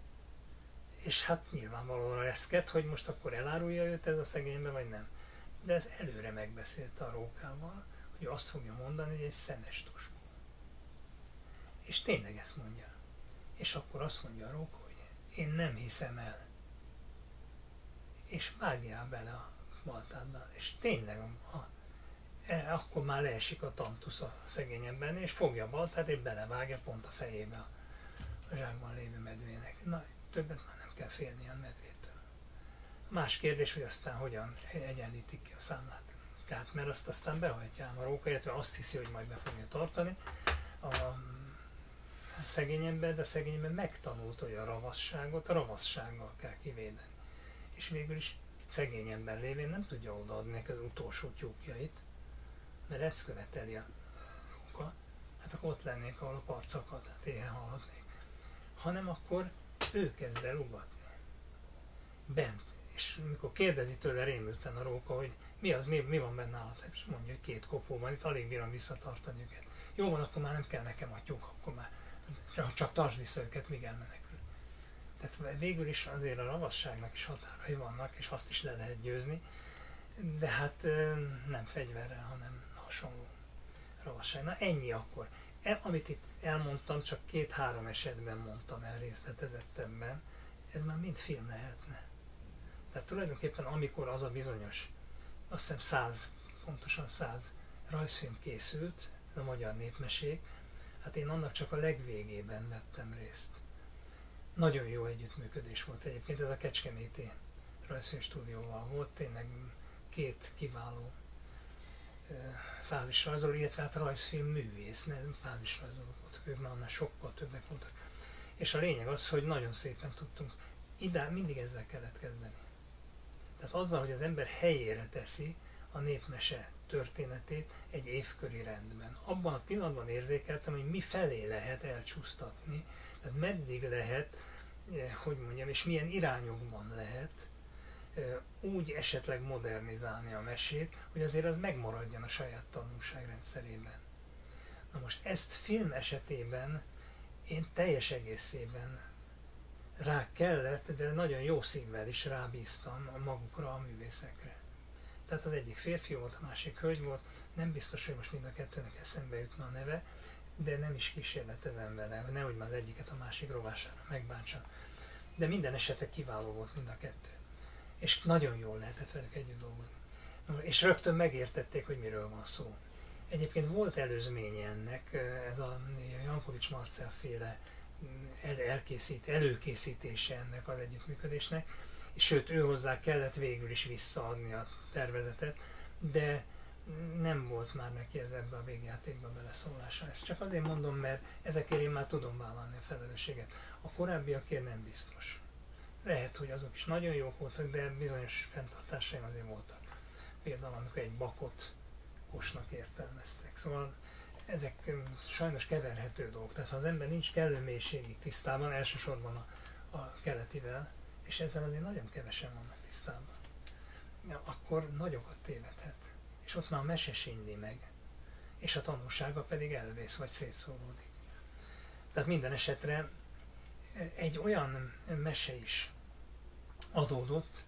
És hát nyilvánvalóan reszket, hogy most akkor elárulja őt ez a szegénybe, vagy nem. De ez előre megbeszélte a rókával, hogy azt fogja mondani, hogy egy szenes tuskó. És tényleg ezt mondja. És akkor azt mondja a róka, hogy én nem hiszem el. És vágjál bele a baltáddal. És tényleg a, a, e, akkor már leesik a tantusz a szegény embernél, és fogja a baltát, és belevágja pont a fejébe a, a zsákban lévő medvének. Na, többet már nem kell félni a medvétől. Más kérdés, hogy aztán hogyan egyenlítik ki a számlát. Tehát, mert azt aztán behajtja a róka, illetve azt hiszi, hogy majd be fogja tartani. A szegény ember, de a szegény ember megtanult, hogy a ravasságot a ravassággal kell kivédeni. És végül is szegény ember lévén nem tudja odaadni neki az utolsó tyúkjait, mert ezt követeli a róka. Hát akkor ott lennék, ahol a part szakad, hát éhen halhatnék. Hanem akkor ő kezd el ugatni. Bent. És mikor kérdezi tőle rémülten a róka, hogy mi az, mi, mi van benne állat, és mondja, hogy két kopó van, itt alig bírom visszatartani őket. Jó van, akkor már nem kell nekem a tyúk, akkor már csak, csak tartsd vissza őket, míg elmenekül. Tehát végül is azért a ravasságnak is határai vannak, és azt is le lehet győzni, de hát nem fegyverrel, hanem hasonló ravasság. Na ennyi akkor. E, amit itt elmondtam, csak két-három esetben mondtam el részletezettebben, ez már mind film lehetne. Tehát tulajdonképpen amikor az a bizonyos, azt hiszem száz, pontosan száz rajzfilm készült, a magyar népmesék, hát én annak csak a legvégében vettem részt. Nagyon jó együttműködés volt egyébként, ez a Kecskeméti rajzfilmstúdióval volt, tényleg két kiváló fázisrajzoló, illetve hát rajzfilm művész, nem fázisrajzolók voltak, ők már annál sokkal többek voltak. És a lényeg az, hogy nagyon szépen tudtunk, ide mindig ezzel kellett kezdeni. Tehát azzal, hogy az ember helyére teszi a népmese történetét egy évköri rendben. Abban a pillanatban érzékeltem, hogy mi felé lehet elcsúsztatni, tehát meddig lehet, hogy mondjam, és milyen irányokban lehet úgy esetleg modernizálni a mesét, hogy azért az megmaradjon a saját tanulságrendszerében. Na most ezt film esetében én teljes egészében rá kellett, de nagyon jó szívvel is rábíztam magukra, a művészekre. Tehát az egyik férfi volt, a másik hölgy volt, nem biztos, hogy most mind a kettőnek eszembe jutna a neve, de nem is kísérletezem vele, hogy nehogy már az egyiket a másik rovására megbántsam. De minden esetre kiváló volt mind a kettő. És nagyon jól lehetett velük együtt dolgozni. És rögtön megértették, hogy miről van szó. Egyébként volt előzménye ennek, ez a Jankovics Marcell féle el, elkészít, előkészítése ennek az együttműködésnek, és sőt, ő hozzá kellett végül is visszaadni a tervezetet, de nem volt már neki ez ebbe a végjátékba beleszólása. Ezt csak azért mondom, mert ezekért én már tudom vállalni a felelősséget. A korábbiakért nem biztos. Lehet, hogy azok is nagyon jók voltak, de bizonyos fenntartásaim azért voltak. Például, amikor egy bakot kosnak értelmeztek. Szóval ezek sajnos keverhető dolgok. Tehát ha az ember nincs kellő mélységig tisztában, elsősorban a, a keletivel, és ezzel azért nagyon kevesen vannak tisztában, ja, akkor nagyokat tévedhet. És ott már a mese sínli meg, és a tanulsága pedig elvész, vagy szétszóródik. Tehát minden esetre egy olyan mese is adódott,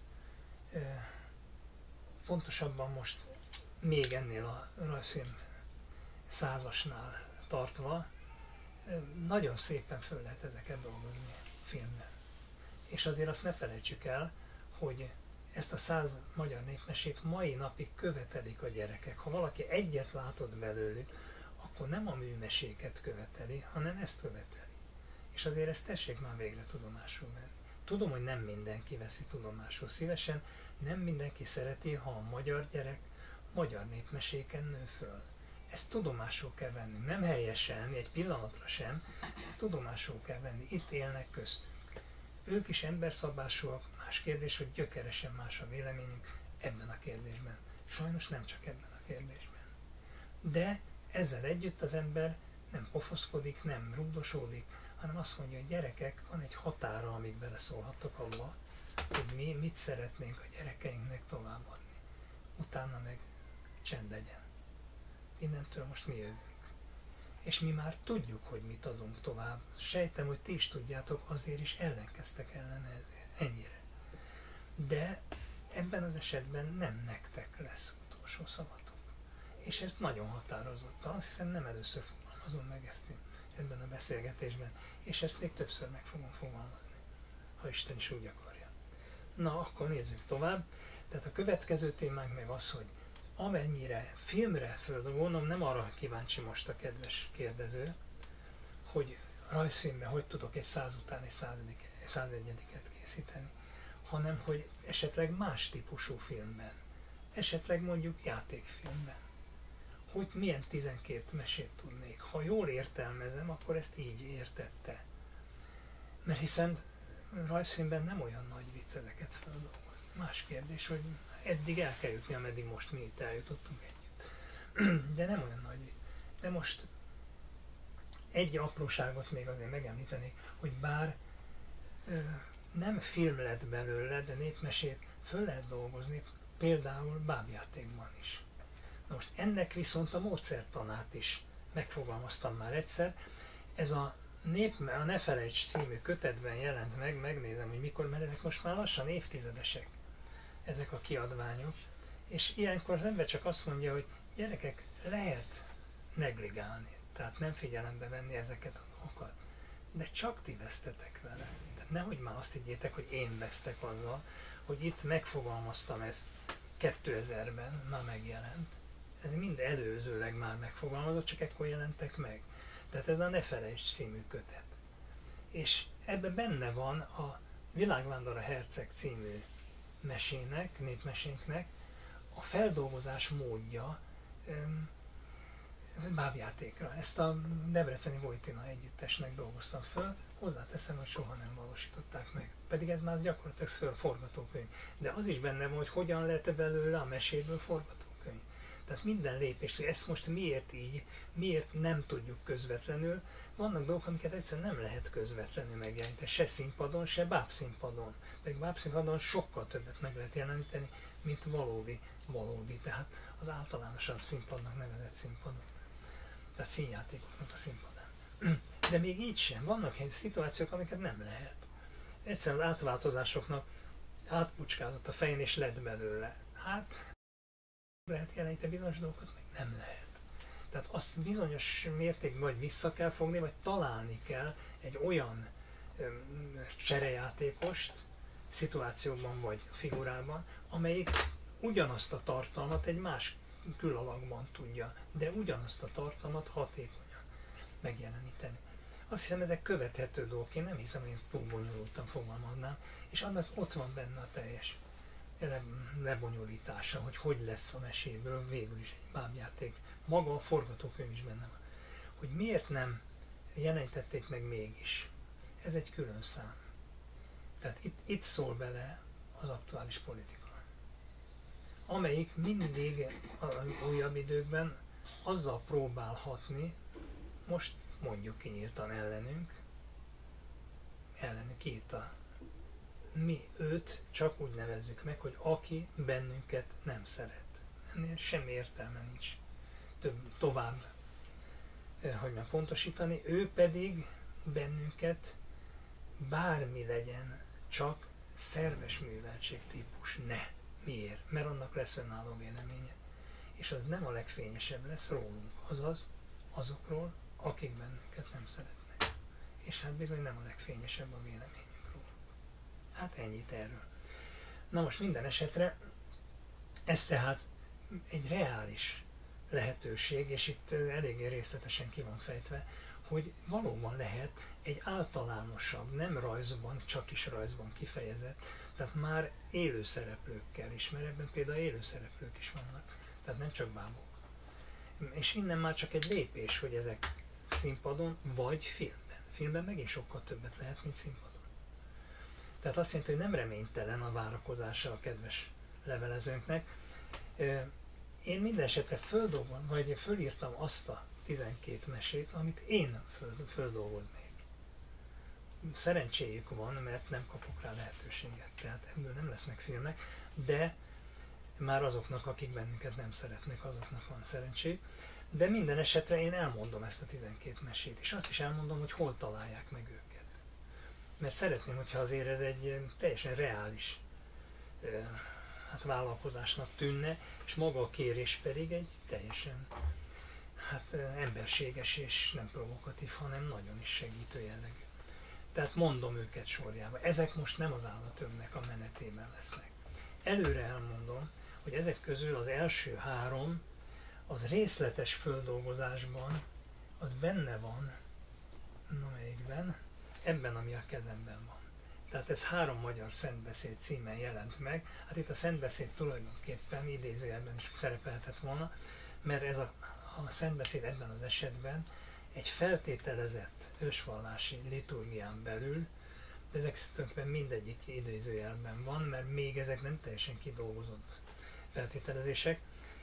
pontosabban most még ennél a rajzfilm százasnál tartva, nagyon szépen föl lehet ezeket dolgozni filmben. És azért azt ne felejtsük el, hogy ezt a száz magyar népmesét mai napig követelik a gyerekek. Ha valaki egyet látott belőlük, akkor nem a műmeséket követeli, hanem ezt követeli. És azért ezt tessék már végre tudomásul venni. Tudom, hogy nem mindenki veszi tudomásul szívesen, nem mindenki szereti, ha a magyar gyerek magyar népmeséken nő föl. Ezt tudomásul kell venni, nem helyesen, egy pillanatra sem, ezt tudomásul kell venni, itt élnek köztünk. Ők is emberszabásúak, más kérdés, hogy gyökeresen más a véleményünk ebben a kérdésben. Sajnos nem csak ebben a kérdésben. De ezzel együtt az ember nem pofoszkodik, nem rugdosódik, hanem azt mondja, hogy gyerekek, van egy határa, amíg beleszólhattok abba, hogy mi mit szeretnénk a gyerekeinknek továbbadni. Utána meg csend legyen. Innentől most mi jövünk. És mi már tudjuk, hogy mit adunk tovább. Sejtem, hogy ti is tudjátok, azért is ellenkeztek ellene ezért, ennyire. De ebben az esetben nem nektek lesz utolsó szavatok. És ezt nagyon határozottan, azt hiszem nem először fogalmazom meg ezt ebben a beszélgetésben, és ezt még többször meg fogom fogalmazni, ha Isten is úgy akarja. Na, akkor nézzük tovább. Tehát a következő témánk meg az, hogy amennyire filmre föl, gondolom nem arra kíváncsi most a kedves kérdező, hogy rajzfilmben hogy tudok egy száz utáni százegyediket készíteni, hanem hogy esetleg más típusú filmben, esetleg mondjuk játékfilmben, hogy milyen tizenkét mesét tudnék. Ha jól értelmezem, akkor ezt így értette. Mert hiszen rajzfilmben nem olyan nagy vicc ezeket feldolgozni. Más kérdés, hogy eddig el kell jutni, ameddig most mi itt eljutottunk együtt. De nem olyan nagy. De most egy apróságot még azért megemlítenék, hogy bár ö, nem film lett belőle, de népmesét föl lehet dolgozni, például bábjátékban is. Na most ennek viszont a módszertanát is megfogalmaztam már egyszer. Ez a Nép, a Ne felejts című kötetben jelent meg, megnézem, hogy mikor, mert ezek most már lassan évtizedesek, ezek a kiadványok, és ilyenkor az ember csak azt mondja, hogy gyerekek, lehet negligálni, tehát nem figyelembe venni ezeket a dolgokat, de csak ti vesztetek vele. Tehát nehogy már azt higgyétek, hogy én vesztek azzal, hogy itt megfogalmaztam ezt kétezerben, na megjelent. Ez mind előzőleg már megfogalmazott, csak ekkor jelentek meg. Tehát ez a Ne felejts című kötet. És ebben benne van a Világvándor a Herceg című mesének, népmesénknek a feldolgozás módja öm, bábjátékra. Ezt a Debreceni Vojtina együttesnek dolgoztam föl, hozzáteszem, hogy soha nem valósították meg. Pedig ez már gyakorlatilag föl forgatókönyv. De az is benne van, hogy hogyan lehet belőle a meséből forgatókönyv. Tehát minden lépést, hogy ezt most miért így, miért nem tudjuk közvetlenül, vannak dolgok, amiket egyszerűen nem lehet közvetlenül megjeleníteni, se színpadon, se bábszínpadon. Pedig bábszínpadon sokkal többet meg lehet jeleníteni, mint valódi, valódi, tehát az általánosan színpadnak nevezett színpadon. Tehát színjátékoknak a színpadán. De még így sem. Vannak egy szituációk, amiket nem lehet. egyszerűen az átváltozásoknak átpucskázott a fején, és lett belőle. Hát lehet jeleníteni bizonyos dolgokat, meg nem lehet. Tehát azt bizonyos mértékben vagy vissza kell fogni, vagy találni kell egy olyan öm, cserejátékost, szituációban vagy figurában, amelyik ugyanazt a tartalmat egy más külalakban tudja, de ugyanazt a tartalmat hatékonyan megjeleníteni. Azt hiszem, ezek követhető dolgok, én nem hiszem, hogy én túl bonyolultan fogalmaznám, és annak ott van benne a teljes lebonyolítása, hogy hogy lesz a meséből végül is egy bábjáték. Maga a forgatókönyv is benne van. Hogy miért nem jelenítették meg mégis. Ez egy külön szám. Tehát itt, itt szól bele az aktuális politika, amelyik mindig a újabb időkben azzal próbálhatni, most mondjuk kinyíltan ellenünk, ellenünk írta, mi őt csak úgy nevezzük meg, hogy aki bennünket nem szeret. Ennél semmi értelme nincs több, tovább, hogy meg pontosítani, ő pedig bennünket bármi legyen, csak szerves műveltség típus ne. Miért? Mert annak lesz önálló véleménye. És az nem a legfényesebb lesz rólunk, azaz azokról, akik bennünket nem szeretnek. És hát bizony nem a legfényesebb a véleményünk róluk. Hát ennyit erről. Na most minden esetre ez tehát egy reális lehetőség, és itt eléggé részletesen ki van fejtve, hogy valóban lehet egy általánosabb, nem rajzban, csak is rajzban kifejezett, tehát már élő szereplőkkel is, mert ebben például élő szereplők is vannak, tehát nem csak bábok. És innen már csak egy lépés, hogy ezek színpadon vagy filmben. Filmben megint sokkal többet lehet, mint színpadon. Tehát azt jelenti, hogy nem reménytelen a várakozása a kedves levelezőnknek. Én minden esetre földolgozom, vagy fölírtam azt a tizenkét mesét, amit én föl, földolgoznék. Szerencséjük van, mert nem kapok rá lehetőséget, tehát ebből nem lesznek filmek, de már azoknak, akik bennünket nem szeretnek, azoknak van szerencséjük. De minden esetre én elmondom ezt a tizenkét mesét, és azt is elmondom, hogy hol találják meg őket. Mert szeretném, hogyha azért ez egy teljesen reális hát vállalkozásnak tűnne, és maga a kérés pedig egy teljesen hát emberséges és nem provokatív, hanem nagyon is segítő jellegű. Tehát mondom őket sorjába. Ezek most nem az állatömnek a menetében lesznek. Előre elmondom, hogy ezek közül az első három, az részletes földolgozásban, az benne van, na melyikben, ebben, ami a kezemben van. Tehát ez három magyar szentbeszéd címen jelent meg. Hát itt a szentbeszéd tulajdonképpen idézőjelben is szerepelhetett volna, mert ez a, a szentbeszéd ebben az esetben egy feltételezett ősvallási liturgián belül, de ezek tulajdonképpen mindegyik idézőjelben van, mert még ezek nem teljesen kidolgozott feltételezések.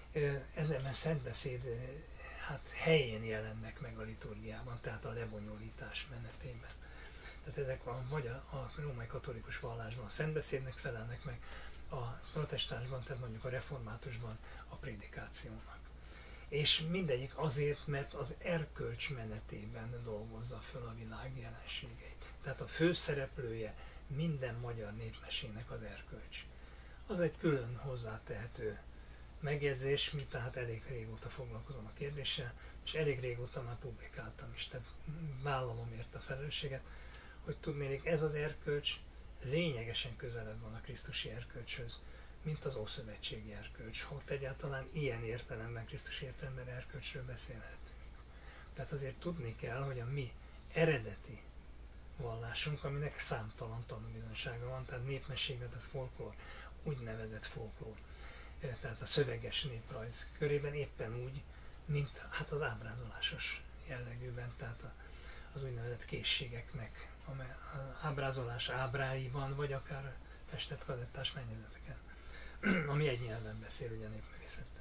Ez nem a szentbeszéd hát helyén jelennek meg a liturgiában, tehát a lebonyolítás menetében. Tehát ezek a, vagy a, a római katolikus vallásban a szentbeszédnek felelnek meg, a protestánsban, tehát mondjuk a reformátusban a prédikációnak. És mindegyik azért, mert az erkölcs menetében dolgozza föl a világ jelenségeit. Tehát a főszereplője minden magyar népmesének az erkölcs. Az egy külön hozzátehető megjegyzés, mint tehát elég régóta foglalkozom a kérdéssel, és elég régóta már publikáltam is, tehát vállalom érte a felelősséget, hogy tudnék, ez az erkölcs lényegesen közelebb van a krisztusi erkölcshöz, mint az ószövetségi erkölcs, ha ott egyáltalán ilyen értelemben, krisztusi értelemben erkölcsről beszélhetünk. Tehát azért tudni kell, hogy a mi eredeti vallásunk, aminek számtalan tanúbizonysága van, tehát népmesékben, tehát folklór, úgynevezett folklór, tehát a szöveges néprajz körében éppen úgy, mint hát az ábrázolásos jellegűben, tehát a, az úgynevezett készségeknek az ábrázolás ábráiban, vagy akár festett kazettás mennyezeteken, ami egy nyelven beszél ugye a népművészetben.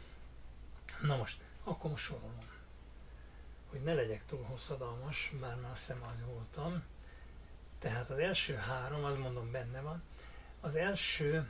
Na most, akkor most sorolom, hogy ne legyek túl hosszadalmas, bár már azt hiszem az voltam. Tehát az első három, azt mondom, benne van. Az első,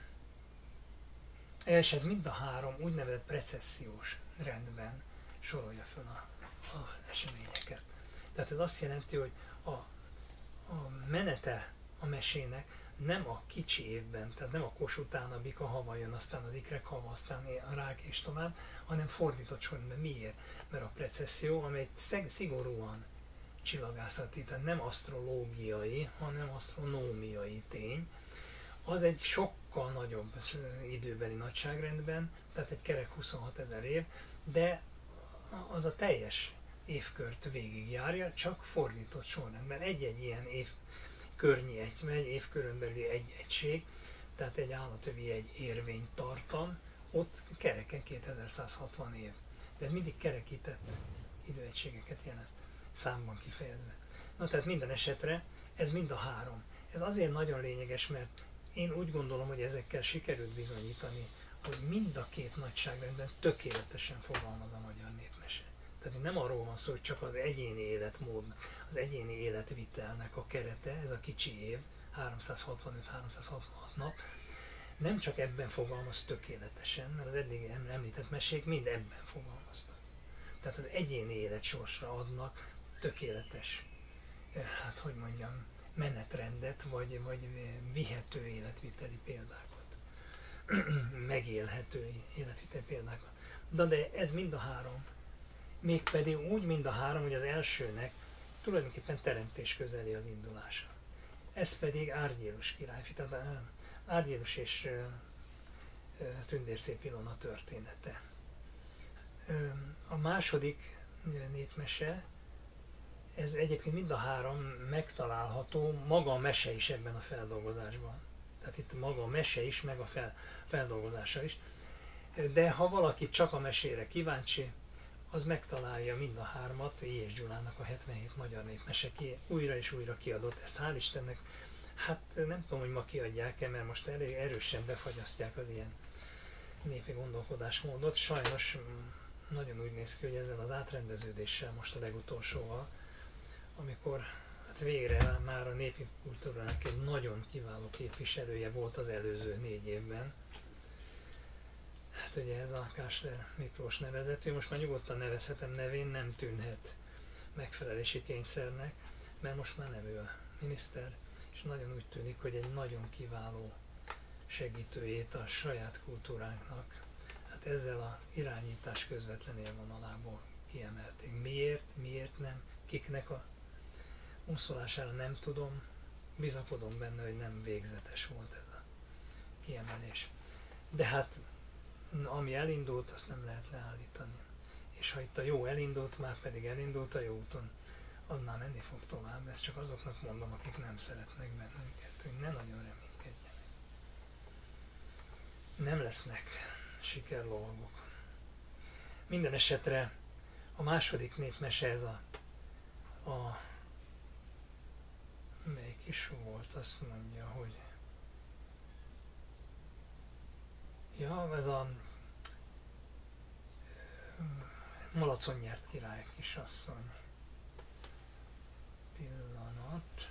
és ez mind a három úgynevezett precessziós rendben sorolja fel a, a eseményeket. Tehát ez azt jelenti, hogy a, a menete a mesének nem a kicsi évben, tehát nem a kos után a bika hava jön, aztán az ikrek hava, aztán a rák és tovább, hanem fordított sorrendben. Miért? Mert a precesszió, amely szigorúan csillagászati, tehát nem asztrológiai, hanem asztronómiai tény, az egy sokkal nagyobb időbeli nagyságrendben, tehát egy kerek huszonhat ezer év, de az a teljes évkört végigjárja, csak fordított sorrendben. Egy-egy ilyen év környi egy, egy évkörön belüli egy egység, tehát egy állatövi egy érvénytartam, ott kereken kétezer-százhatvan év. De ez mindig kerekített időegységeket jelent, számban kifejezve. Na tehát minden esetre ez mind a három. Ez azért nagyon lényeges, mert én úgy gondolom, hogy ezekkel sikerült bizonyítani, hogy mind a két nagyságrendben tökéletesen fogalmaz a magyar népmese. Tehát nem arról van szó, hogy csak az egyéni életmód, az egyéni életvitelnek a kerete, ez a kicsi év, háromszázhatvanöt-háromszázhatvanhat nap, nem csak ebben fogalmaz tökéletesen, mert az eddig említett mesék mind ebben fogalmaztak. Tehát az egyéni élet sorsra adnak tökéletes, hát hogy mondjam, menetrendet, vagy, vagy vihető életviteli példákat, megélhető életviteli példákat. De, de ez mind a három. Mégpedig úgy mind a három, hogy az elsőnek tulajdonképpen teremtés közeli az indulása. Ez pedig Árgyélus királyfi, tehát Árgyélus és Tündérszép Ilona története. A második népmese, ez egyébként mind a három megtalálható, maga a mese is ebben a feldolgozásban. Tehát itt maga a mese is, meg a fel, feldolgozása is. De ha valaki csak a mesére kíváncsi, az megtalálja mind a hármat, Éjes Gyulának a hetvenhét magyar népmese ki, újra és újra kiadott. Ezt hál' Istennek, hát nem tudom, hogy ma kiadják-e, mert most elég erősen befagyasztják az ilyen népi gondolkodásmódot. Sajnos nagyon úgy néz ki, hogy ezzel az átrendeződéssel, most a legutolsóval, amikor hát végre már a népi kultúrának egy nagyon kiváló képviselője volt az előző négy évben. Hát ugye ez a Kásler Miklós nevezető, most már nyugodtan nevezhetem nevén, nem tűnhet megfelelési kényszernek, mert most már nem ő a miniszter, és nagyon úgy tűnik, hogy egy nagyon kiváló segítőjét a saját kultúránknak, hát ezzel a irányítás közvetlen élvonalából kiemelték. Miért, miért nem, kiknek a unszolására nem tudom, bizakodom benne, hogy nem végzetes volt ez a kiemelés. De hát ami elindult, azt nem lehet leállítani. És ha itt a jó elindult, már pedig elindult a jó úton, az már menni fog tovább. Ezt csak azoknak mondom, akik nem szeretnek bennünket, hogy ne nagyon reménykedjenek. Nem lesznek sikerlovagok. Minden esetre a második népmese, ez a, a melyik is volt, azt mondja, hogy ja, ez a Malacon nyert király kisasszony. Pillanat.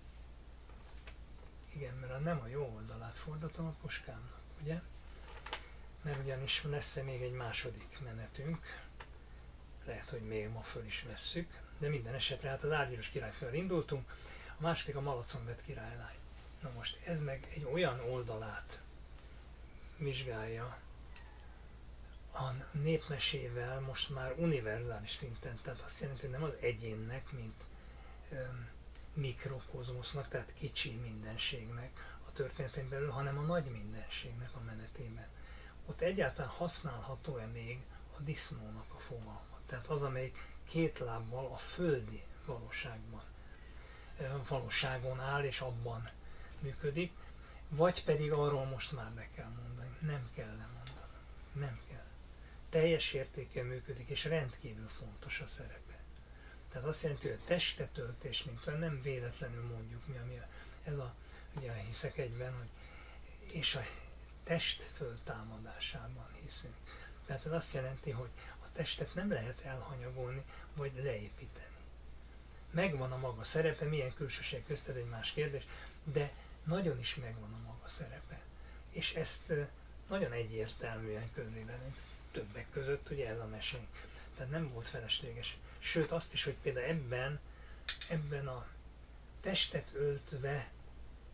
Igen, mert nem a jó oldalát fordítom a puskámnak, ugye? Mert ugyanis lesz még egy második menetünk. Lehet, hogy még ma föl is vesszük, de minden esetre hát az Árgyélus király föl indultunk, a második a Malacon vett királylány. Na most ez meg egy olyan oldalát vizsgálja a népmesével most már univerzális szinten, tehát azt jelenti, hogy nem az egyénnek, mint öm, mikrokozmosznak, tehát kicsi mindenségnek a történetén belül, hanem a nagy mindenségnek a menetében. Ott egyáltalán használható-e még a disznónak a fogalma, tehát az, amely két lábbal a földi valóságban, valóságon áll és abban működik, vagy pedig arról most már be kell mondani, nem kell lemondani, nem kell. Teljes értéken működik, és rendkívül fontos a szerepe. Tehát azt jelenti, hogy a testetöltés, mint olyan, nem véletlenül mondjuk mi, ami a, ez a, ugye hiszek egyben, hogy és a test föltámadásában hiszünk. Tehát ez azt jelenti, hogy a testet nem lehet elhanyagolni, vagy leépíteni. Megvan a maga szerepe, milyen külsőség közted egy más kérdés, de nagyon is megvan a maga szerepe. És ezt nagyon egyértelműen közli velünk, többek között, ugye ez a mesénk. Tehát nem volt felesleges. Sőt, azt is, hogy például ebben, ebben a testet öltve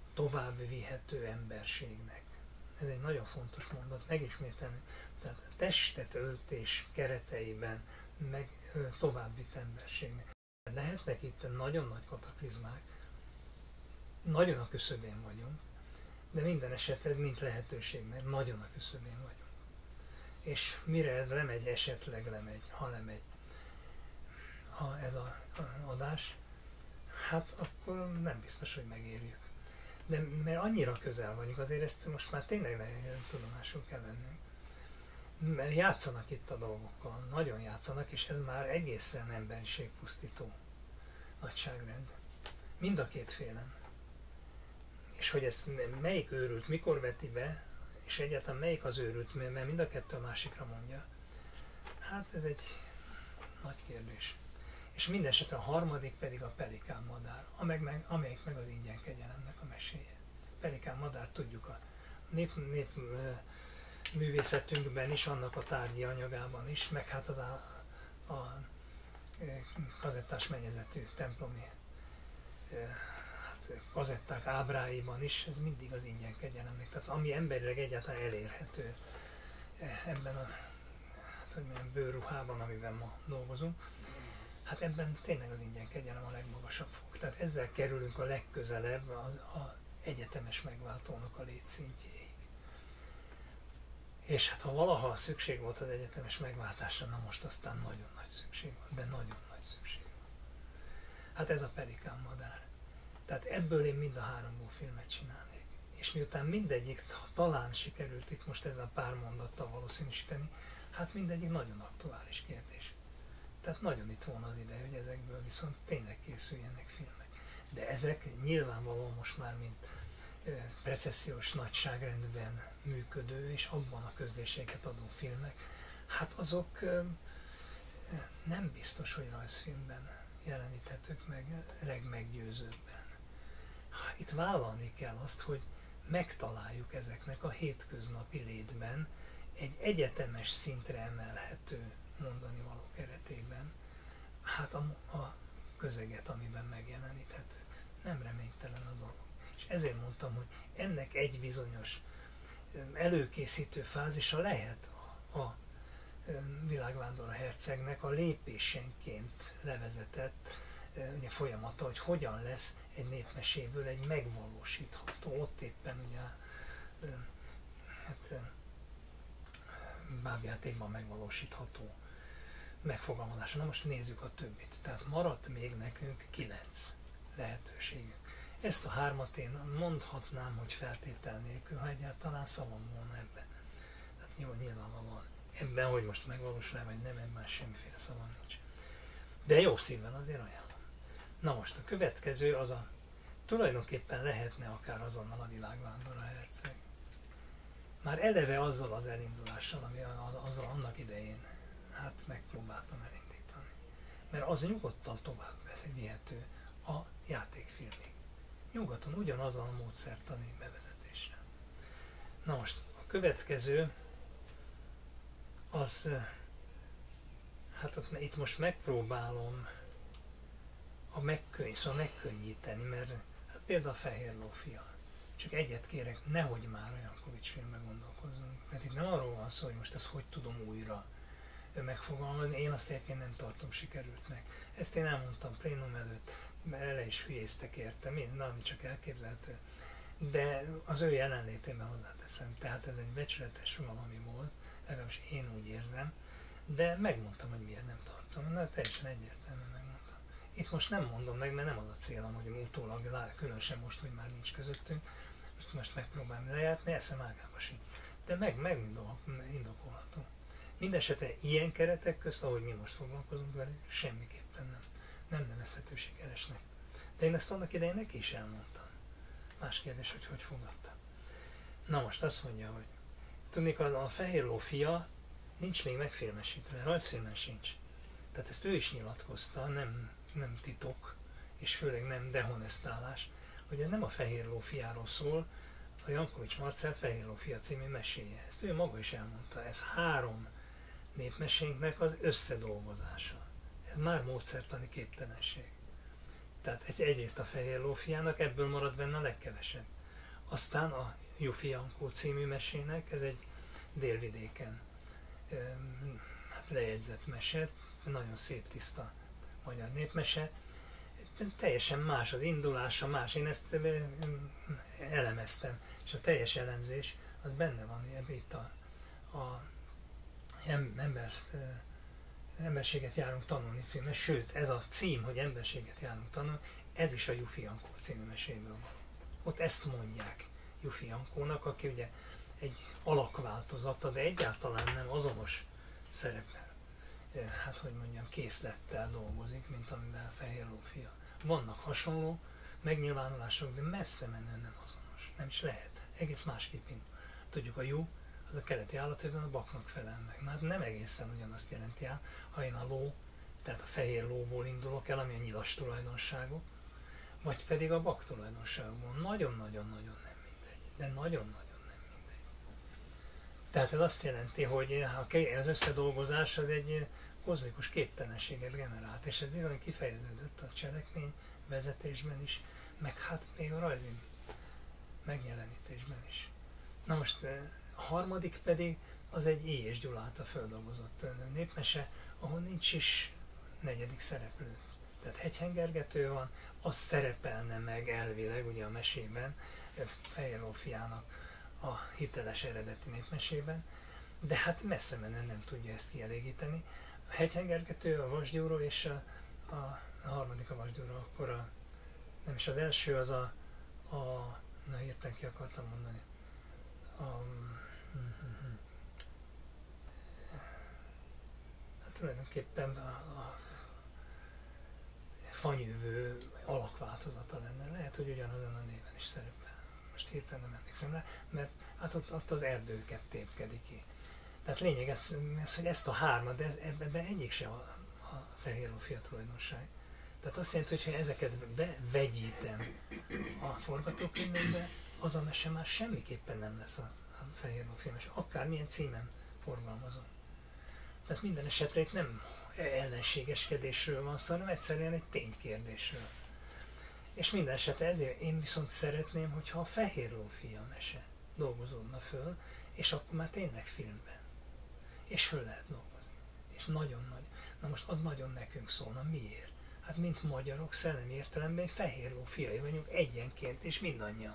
tovább vihető emberségnek. Ez egy nagyon fontos mondat, megismételni. Tehát a testet öltés kereteiben meg tovább vitt emberségnek. Lehetnek itt nagyon nagy kataklizmák, nagyon a küszöbén vagyunk, de minden esetre mint lehetőség, mert nagyon a küszöbén vagyunk. És mire ez lemegy, esetleg lemegy, ha lemegy ha ez a, a adás, hát akkor nem biztos, hogy megérjük. De mert annyira közel vagyunk, azért ezt most már tényleg tudomásul kell vennünk. Mert játszanak itt a dolgokkal, nagyon játszanak, és ez már egészen emberiségpusztító nagyságrend. Mind a két félen. És hogy ezt melyik őrült, mikor veti be, és egyáltalán melyik az őrült, mert mind a kettő a másikra mondja, hát ez egy nagy kérdés. És mindesetre a harmadik pedig a pelikán madár, amelyik meg, amelyik meg az ingyen kegyelemnek a meséje. Pelikán madár tudjuk a nép, nép művészetünkben is, annak a tárgyi anyagában is, meg hát az a, a kazettás mennyezetű templomi hát, kazetták ábráiban is, ez mindig az ingyen kegyelemnek. Tehát ami emberileg egyáltalán elérhető ebben a hát, hogy milyen bőrruhában, amiben ma dolgozunk, hát ebben tényleg az ingyen kegyelem a legmagasabb fok. Tehát ezzel kerülünk a legközelebb az a egyetemes megváltónak a létszintjéig. És hát ha valaha szükség volt az egyetemes megváltásra, na most aztán nagyon nagy szükség van, de nagyon nagy szükség van. Hát ez a pelikán madár. Tehát ebből én mind a háromból filmet csinálnék. És miután mindegyik talán sikerült itt most ezzel pár mondattal valószínűsíteni, hát mindegyik nagyon aktuális kérdés. Tehát nagyon itt volna az ideje, hogy ezekből viszont tényleg készüljenek filmek. De ezek nyilvánvalóan most már mint precessziós nagyságrendben működő és abban a közléséget adó filmek, hát azok nem biztos, hogy rajzfilmben jeleníthetők meg legmeggyőzőbben. Itt vállalni kell azt, hogy megtaláljuk ezeknek a hétköznapi létben egy egyetemes szintre emelhető mondani való keretében, hát a, a közeget, amiben megjeleníthető. Nem reménytelen a dolog. És ezért mondtam, hogy ennek egy bizonyos előkészítő fázisa lehet a, a Világvándorló hercegnek a lépésenként levezetett ugye, folyamata, hogy hogyan lesz egy népmeséből egy megvalósítható, ott éppen ugye hát, bábjátékban megvalósítható megfogalmazása. Na most nézzük a többit. Tehát maradt még nekünk kilenc lehetőségünk. Ezt a hármat én mondhatnám, hogy feltétel nélkül, ha egyáltalán szavam volna ebben. Tehát jó, nyilvánvalóan ebben, hogy most megvalósul-e, vagy nem, ebben semmiféle szavam nincs. De jó szívvel azért ajánlom. Na most a következő az a, tulajdonképpen lehetne akár azonnal a Világvándorló herceg. Már eleve azzal az elindulással, ami azzal annak idején hát megpróbáltam elindítani. Mert az nyugodtan tovább vihető a játékfilmig. Nyugodtan ugyanazon a módszertani bevezetéssel. Na most a következő az, hát ott, itt most megpróbálom a megkönny, szóval megkönnyíteni, mert hát például a Fehér ló fia. Csak egyet kérek, nehogy már olyan Jankovics filmben gondolkozzunk. Mert itt nem arról van szó, hogy most ezt hogy tudom újra megfogalmazni, én azt egyébként nem tartom sikerültnek. Ezt én elmondtam plénum előtt, mert ele is hülyéztek érte, na, ami csak elképzelhető. De az ő jelenlétében hozzáteszem, tehát ez egy becsületes valami volt, legalábbis én úgy érzem, de megmondtam, hogy miért nem tartom. Na, teljesen egyértelműen megmondtam. Itt most nem mondom meg, mert nem az a célom, hogy utólag, különösen most, hogy már nincs közöttünk, most, most megpróbálom lejátni, eszem ágába sincs. De meg, megindokolható. Mindenesetre ilyen keretek közt, ahogy mi most foglalkozunk vele, semmiképpen nem, nem nevezhető sikeresnek. De én ezt annak idején neki is elmondtam. Más kérdés, hogy hogy fogadta. Na most azt mondja, hogy tudnék, a, a Fehér ló fia nincs még megfilmesítve, rajzfilmen sincs. Tehát ezt ő is nyilatkozta, nem, nem titok, és főleg nem dehonestálás, hogy ez nem a Fehér ló fiáról szól, a Jankovics Marcell Fehér ló fia című meséje. Ezt ő maga is elmondta. Ez három népmesénknek az összedolgozása. Ez már módszertani képtelenség. Tehát egyrészt a Fehér ló fiának ebből marad benne a legkevesebb. Aztán a Jufi Jankó című mesének, ez egy délvidéken hát lejegyzett mese, nagyon szép, tiszta magyar népmese. Teljesen más az indulása, más. Én ezt elemeztem, és a teljes elemzés az benne van ebben itt a, a ember, emberséget járunk tanulni címe, sőt, ez a cím, hogy emberséget járunk tanulni, ez is a Jufi Jankó című meséből van. Ott ezt mondják Jufi Jankónak, aki ugye egy alakváltozata, de egyáltalán nem azonos szerepel. Hát, hogy mondjam, készlettel dolgozik, mint amivel Fehér Lófia. Vannak hasonló megnyilvánulások, de messze menően nem azonos. Nem is lehet. Egész másképp. Tudjuk, a jú, az a keleti állatőben a baknak felel meg. Hát nem egészen ugyanazt jelenti el, ha én a ló, tehát a fehér lóból indulok el, ami a nyilas tulajdonságok, vagy pedig a bak tulajdonságokból. Nagyon-nagyon-nagyon nem mindegy. De nagyon-nagyon nem mindegy. Tehát ez azt jelenti, hogy az összedolgozás az egy kozmikus képtelenséget generált, és ez bizony kifejeződött a cselekmény vezetésben is, meg hát még a rajzi megjelenítésben is. Na most a harmadik pedig az egy I. és Gyula által feldolgozott népmese, ahol nincs is negyedik szereplő. Tehát hegyhengergető van, az szerepelne meg elvileg ugye a mesében, Fehér Lófiának a hiteles eredeti népmesében, de hát messze menően nem tudja ezt kielégíteni. A hegyhengergető, a vasgyúró és a, a, a harmadik a vasgyúró, akkor a, nem is az első, az a, a na hirtelen ki akartam mondani, a, hát tulajdonképpen a, a fanyűvő alakváltozata lenne. Lehet, hogy ugyanazon a néven is szerepel. Most hirtelen nem emlékszem rá, mert hát ott, ott az erdőket tépkedik ki. Tehát lényeg ez, ez hogy ezt a hármat, de ez, ebben egyik se a, a Fehér Lófia tulajdonság. Tehát azt jelenti, hogy ha ezeket bevegyítem a forgatókönyvbe, az a mese már semmiképpen nem lesz a, a Fehér Lófia mese, akármilyen címen forgalmazom. Tehát minden esetre itt nem ellenségeskedésről van szó, hanem egyszerűen egy ténykérdésről. És minden esetre ezért én viszont szeretném, hogyha a Fehér Lófia mese dolgozódna föl, és akkor már tényleg filmben. És föl lehet dolgozni. És nagyon nagy. Na most az nagyon nekünk szólna. Miért? Hát mint magyarok szellemi értelemben Fehér Lófiai vagyunk egyenként, és mindannyian.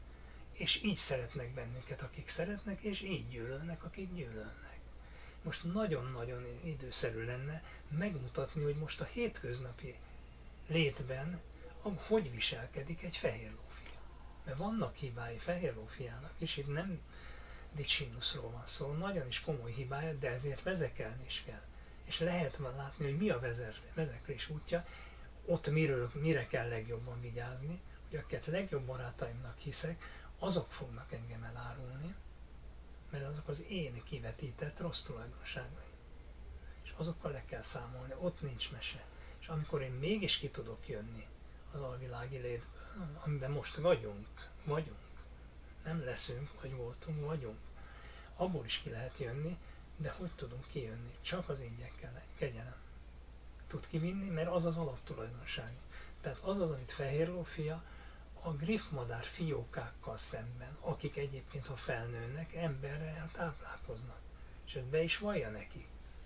És így szeretnek bennünket, akik szeretnek, és így gyűlölnek, akik gyűlölnek. Most nagyon-nagyon időszerű lenne megmutatni, hogy most a hétköznapi létben hogy viselkedik egy Fehér Lófia. Mert vannak hibái Fehér Lófiának, és itt nem Dicsinuszról van szó, nagyon is komoly hibája, de ezért vezekelni is kell. És lehet van látni, hogy mi a vezeklés útja, ott miről, mire kell legjobban vigyázni, hogy akiket legjobb barátaimnak hiszek, azok fognak engem elárulni, mert azok az én kivetített rossz tulajdonságaim. És azokkal le kell számolni, ott nincs mese. És amikor én mégis ki tudok jönni az alvilági létből, amiben most vagyunk, vagyunk, nem leszünk, vagy voltunk, vagyunk, abból is ki lehet jönni, de hogy tudunk kijönni? Csak az ingyen kegyelem tud kivinni, mert az az alaptulajdonság. Tehát az az, amit Fehér Lófia a griffmadár fiókákkal szemben, akik egyébként, ha felnőnek, emberrel táplálkoznak. És ezt be is vallja neki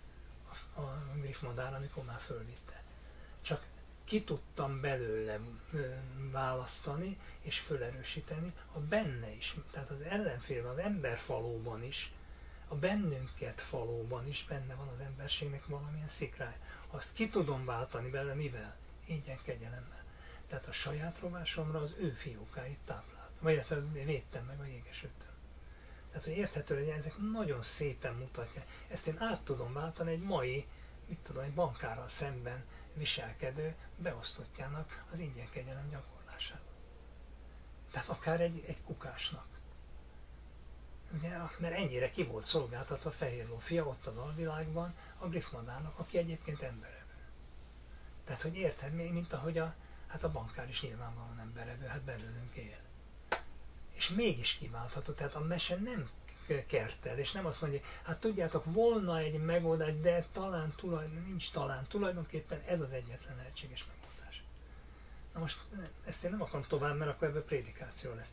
a, a griffmadár, amikor már fölvitte. Csak ki tudtam belőle választani és fölerősíteni a benne is, tehát az ellenfélben, az emberfalóban is, a bennünket falóban is benne van az emberségnek valamilyen szikrája. Azt ki tudom váltani belőle, mivel? Ingyen kegyelemmel. Tehát a saját rovásomra az ő fiókáit tápláltam, vagy védtem meg a jégesőtől. Tehát, hogy érthető, hogy ezek nagyon szépen mutatják. Ezt én át tudom váltani egy mai, mit tudom, egy bankárral szemben viselkedő beosztottjának az ingyen kegyelem gyakorlásába. Tehát akár egy, egy kukásnak. Ugye, mert ennyire ki volt szolgáltatva Fehér Lófia ott az alvilágban a griffmadárnak, aki egyébként emberevő. Tehát, hogy érted, mint ahogy a, hát a bankár is nyilvánvalóan emberevő, hát belőlünk él. És mégis kiváltható, tehát a mese nem kertel, és nem azt mondja, hát tudjátok, volna egy megoldás, de talán tulajdon, nincs talán, tulajdonképpen ez az egyetlen lehetséges megoldás. Na most ezt én nem akarom tovább, mert akkor ebből prédikáció lesz.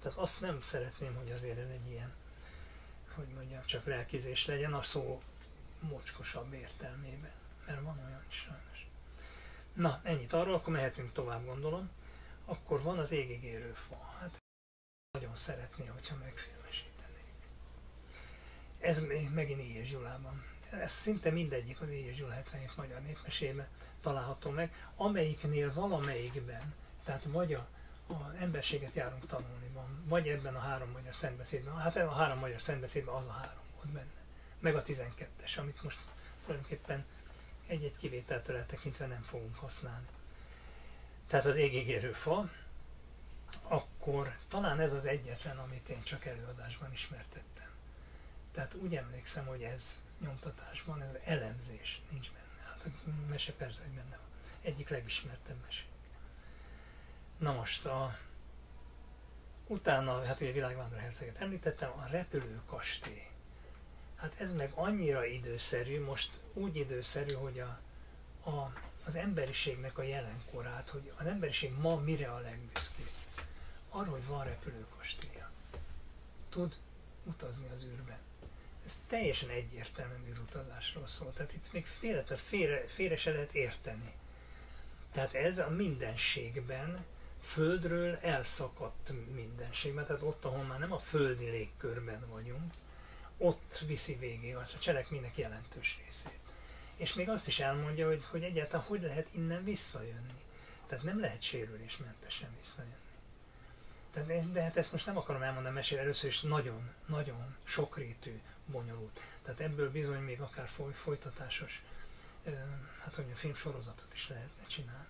Tehát azt nem szeretném, hogy azért ez egy ilyen, hogy mondjam, csak lelkizés legyen a szó mocskosabb értelmében, mert van olyan is sajnos. Na, ennyit arról, akkor mehetünk tovább, gondolom. Akkor van az égig érő fa. Hát nagyon szeretné, hogyha megfilmesítenék. Ez még megint Éjes Gyulában. Ez szinte mindegyik az Éjes Gyula hetvenhét magyar népmesében található meg, amelyiknél valamelyikben, tehát vagy a, a emberséget járunk tanulni van, vagy ebben a három magyar szentbeszédben, hát a három magyar szentbeszédben az a három volt benne, meg a tizenkettes, amit most tulajdonképpen egy-egy kivételtől eltekintve nem fogunk használni. Tehát az égig érő fa, akkor talán ez az egyetlen, amit én csak előadásban ismertettem. Tehát úgy emlékszem, hogy ez nyomtatásban, ez elemzés nincs benne. Hát a mese persze, hogy benne van. Egyik legismertebb mese. Na most a... Utána, hát ugye Világvándor herceget említettem, a repülőkastély. Hát ez meg annyira időszerű, most úgy időszerű, hogy a, a, az emberiségnek a jelenkorát, hogy az emberiség ma mire a legbüszkébb. Arra, hogy van repülőkastélya. Tud utazni az űrben. Ez teljesen egyértelműen űrutazásról szól, tehát itt még félre, félre, félre se lehet érteni. Tehát ez a mindenségben, földről elszakadt mindenségben, tehát ott, ahol már nem a földi légkörben vagyunk, ott viszi végig az a cselekménynek jelentős részét. És még azt is elmondja, hogy, hogy egyáltalán hogy lehet innen visszajönni. Tehát nem lehet sérülésmentesen visszajönni. Tehát, de hát ezt most nem akarom elmondani, mesélni, először is nagyon, nagyon sokrétű, bonyolult. Tehát ebből bizony még akár foly, folytatásos, hát hogy a filmsorozatot is lehetne csinálni.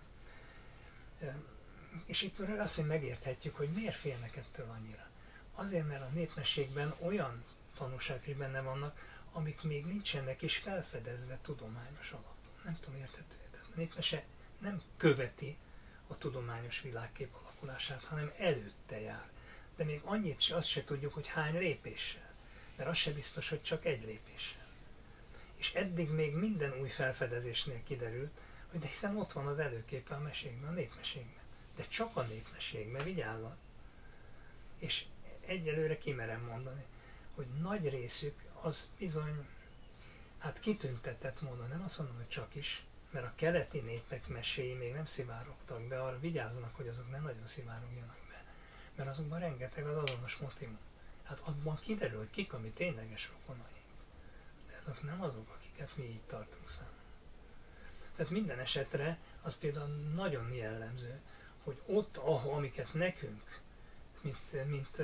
És itt azt, hogy megérthetjük, hogy miért félnek ettől annyira. Azért, mert a népmeségben olyan tanúságok is benne vannak, amik még nincsenek is felfedezve tudományos alapon. Nem tudom, érthető. Tehát a népmese nem követi a tudományos világkép alakulását, hanem előtte jár. De még annyit, azt se tudjuk, hogy hány lépéssel. Mert az se biztos, hogy csak egy lépéssel. És eddig még minden új felfedezésnél kiderült, hogy de hiszen ott van az előképe a meségben, a népmeségben. De csak a népmeségben, vigyázzat. És egyelőre kimerem mondani, hogy nagy részük az bizony, hát kitüntetett módon, nem azt mondom, hogy csak is, mert a keleti népek meséi még nem szivárogtak be, arra vigyáznak, hogy azok nem nagyon szivárogjanak be, mert azokban rengeteg az azonos motivum. Hát abban kiderül, hogy kik a mi tényleges rokonaink, de azok nem azok, akiket mi így tartunk számon. Tehát minden esetre az például nagyon jellemző, hogy ott, ahol, amiket nekünk, mint, mint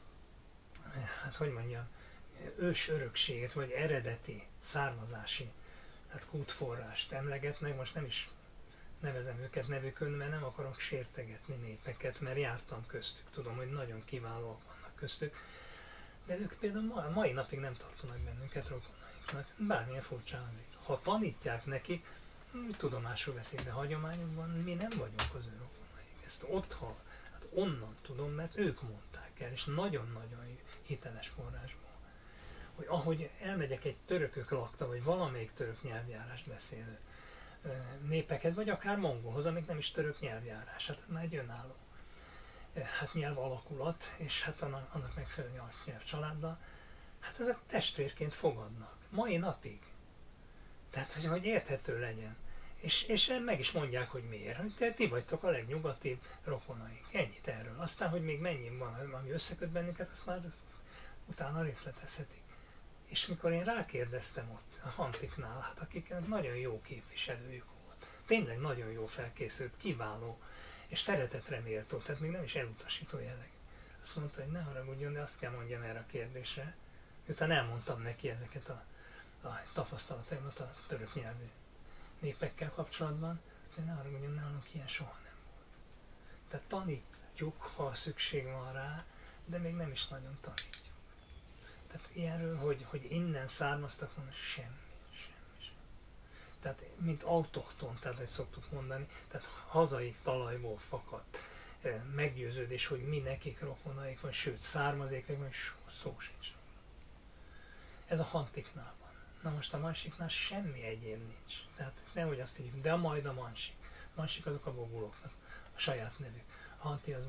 hát hogy mondjam, ős örökséget, vagy eredeti, származási, hát kútforrást emlegetnek, most nem is nevezem őket nevükön, mert nem akarok sértegetni népeket, mert jártam köztük, tudom, hogy nagyon kiválóak vannak köztük, de ők például ma, mai napig nem tartanak bennünket rokonainknak, bármilyen furcsa hangzik. Ha tanítják nekik, tudomásul veszik, de hagyományokban mi nem vagyunk az ő rokonaik. Ezt ott, ha, hát onnan tudom, mert ők mondták el, és nagyon-nagyon hiteles forrásból. Hogy ahogy elmegyek egy törökök lakta, vagy valamelyik török nyelvjárást beszélő népeket, vagy akár mongolhoz, amik nem is török nyelvjárás, hát már egy önálló hát nyelv alakulat, és hát annak, annak megfelelő nyelvcsaláddal, hát ezek testvérként fogadnak, mai napig. Tehát, hogy, hogy érthető legyen. És, és meg is mondják, hogy miért. Hogy te, ti vagytok a legnyugatibb rokonaink. Ennyit erről. Aztán, hogy még mennyi van, ami összeköt bennünket, azt már utána részletezhetik. És mikor én rákérdeztem ott, a Hantiknál, hát akiknek nagyon jó képviselőjük volt, tényleg nagyon jó felkészült, kiváló, és szeretetre méltó, tehát még nem is elutasító jellegű. Azt mondta, hogy ne haragudjon, de azt kell mondjam erre a kérdésre, miután elmondtam neki ezeket a, a tapasztalataimat a török nyelvű népekkel kapcsolatban, azt mondja, ne haragudjon, nálunk ilyen soha nem volt. Tehát tanítjuk, ha szükség van rá, de még nem is nagyon tanítjuk. Tehát ilyenről, hogy, hogy innen származtak volna, semmi, semmi, semmi. Tehát mint autochton, tehát ezt szoktuk mondani, tehát hazai talajból fakadt meggyőződés, hogy mi nekik rokonaik van, sőt származékaik van, szó sincs. Ez a Hantiknál van. Na most a Mansiknál semmi egyéb nincs. Tehát nehogy azt hívjuk, de majd a Mansik. Mansik azok a boguloknak a saját nevük. A Hanti az meg a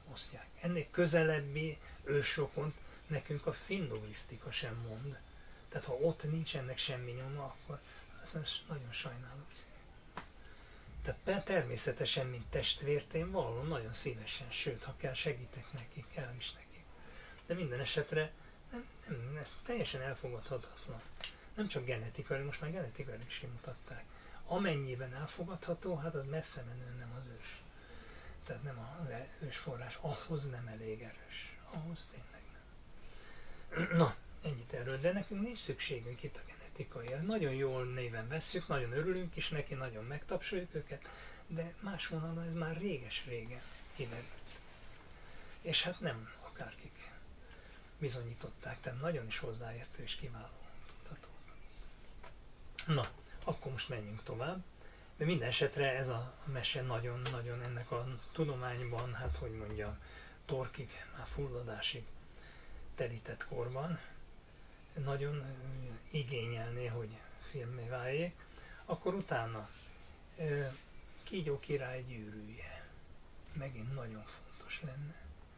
osztják. Ennél közelebbi ősrokont nekünk a finnoglisztika sem mond. Tehát ha ott nincs ennek semmi nyoma, akkor az nagyon sajnálom. Tehát természetesen, mint testvért, én vallom nagyon szívesen, sőt, ha kell, segítek nekik, kell is nekik. De minden esetre nem, nem, ez teljesen elfogadhatatlan. Nem csak genetikai, most már genetikai is kimutatták. Amennyiben elfogadható, hát az messze menően nem az ős. Tehát nem az ős forrás, ahhoz nem elég erős. Ahhoz tényleg nem. Na, ennyit erről, de nekünk nincs szükségünk itt a genetikai. Nagyon jól néven vesszük, nagyon örülünk is neki, nagyon megtapsoljuk őket, de más vonalon ez már réges-régen kiderült. És hát nem akárkik bizonyították, tehát nagyon is hozzáértő és kiváló tudható. Na, akkor most menjünk tovább. De minden esetre ez a mese nagyon-nagyon ennek a tudományban, hát hogy mondjam, torkig, már fulladásig terített korban nagyon igényelné, hogy filmmé váljék, akkor utána Kígyó király gyűrűje megint nagyon fontos lenne.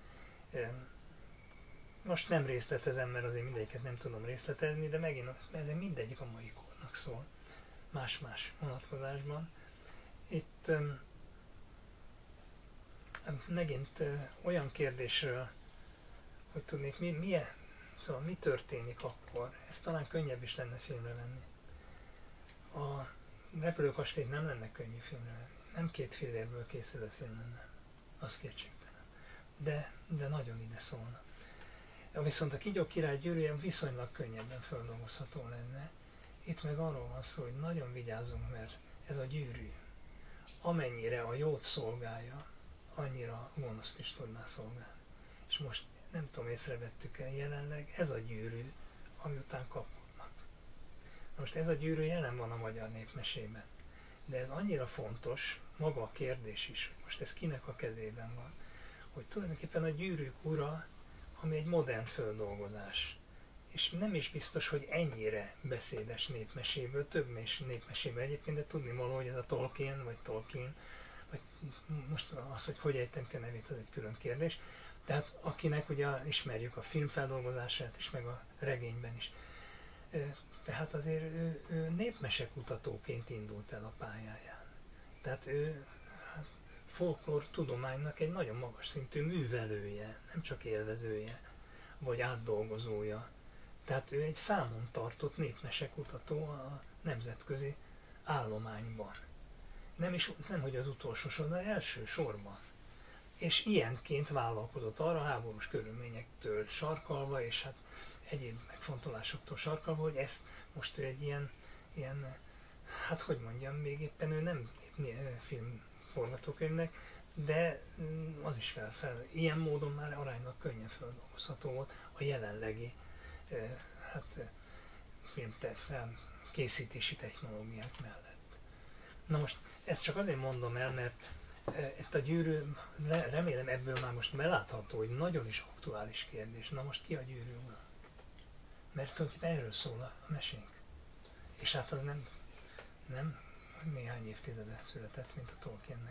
Most nem részletezem, mert azért mindegyiket nem tudom részletezni, de megint ez mindegyik a mai kornak szól, más-más vonatkozásban. Itt megint olyan kérdésről, hogy tudnék, mi, milyen, szóval mi történik akkor, ez talán könnyebb is lenne filmre venni. A repülőkastélyt nem lenne könnyű filmre venni, nem két fillérből készülő film lenne, az kétségtelen. De, de nagyon ide szólna. Viszont a Kígyó király gyűrűje viszonylag könnyebben feldolgozható lenne. Itt meg arról van szó, hogy nagyon vigyázzunk, mert ez a gyűrű, amennyire a jót szolgálja, annyira a gonoszt is tudná szolgálni. És most nem tudom, észrevettük el jelenleg, ez a gyűrű, ami után kapkodnak. Most ez a gyűrű jelen van a magyar népmesében, de ez annyira fontos, maga a kérdés is, hogy most ez kinek a kezében van, hogy tulajdonképpen a gyűrűk ura, ami egy modern földolgozás. És nem is biztos, hogy ennyire beszédes népmeséből, több népmeséből egyébként, de tudni való, hogy ez a Tolkien, vagy Tolkien, vagy most az, hogy hogy ejtem ki a nevét, az egy külön kérdés. Tehát akinek ugye ismerjük a filmfeldolgozását is, meg a regényben is. Tehát azért ő, ő népmesekutatóként indult el a pályáján. Tehát ő hát, folklór tudománynak egy nagyon magas szintű művelője, nem csak élvezője, vagy átdolgozója. Tehát ő egy számon tartott népmesekutató a nemzetközi állományban. Nem is, nem hogy az utolsó sor, de első sorban. És ilyenként vállalkozott arra háborús körülményektől sarkalva, és hát egyéb megfontolásoktól sarkalva, hogy ezt most ő egy ilyen, ilyen hát hogy mondjam, még éppen ő nem filmforgatókönyvnek, de az is fel, fel. Ilyen módon már aránylag könnyen feldolgozható volt a jelenlegi hát, filmkészítési technológiák mellett. Na most ezt csak azért mondom el, mert itt a gyűrű, remélem ebből már most belátható, hogy nagyon is aktuális kérdés. Na most ki a gyűrű ura? Mert tulajdonképpen erről szól a mesénk. És hát az nem, nem néhány évtizede született, mint a Tolkiennek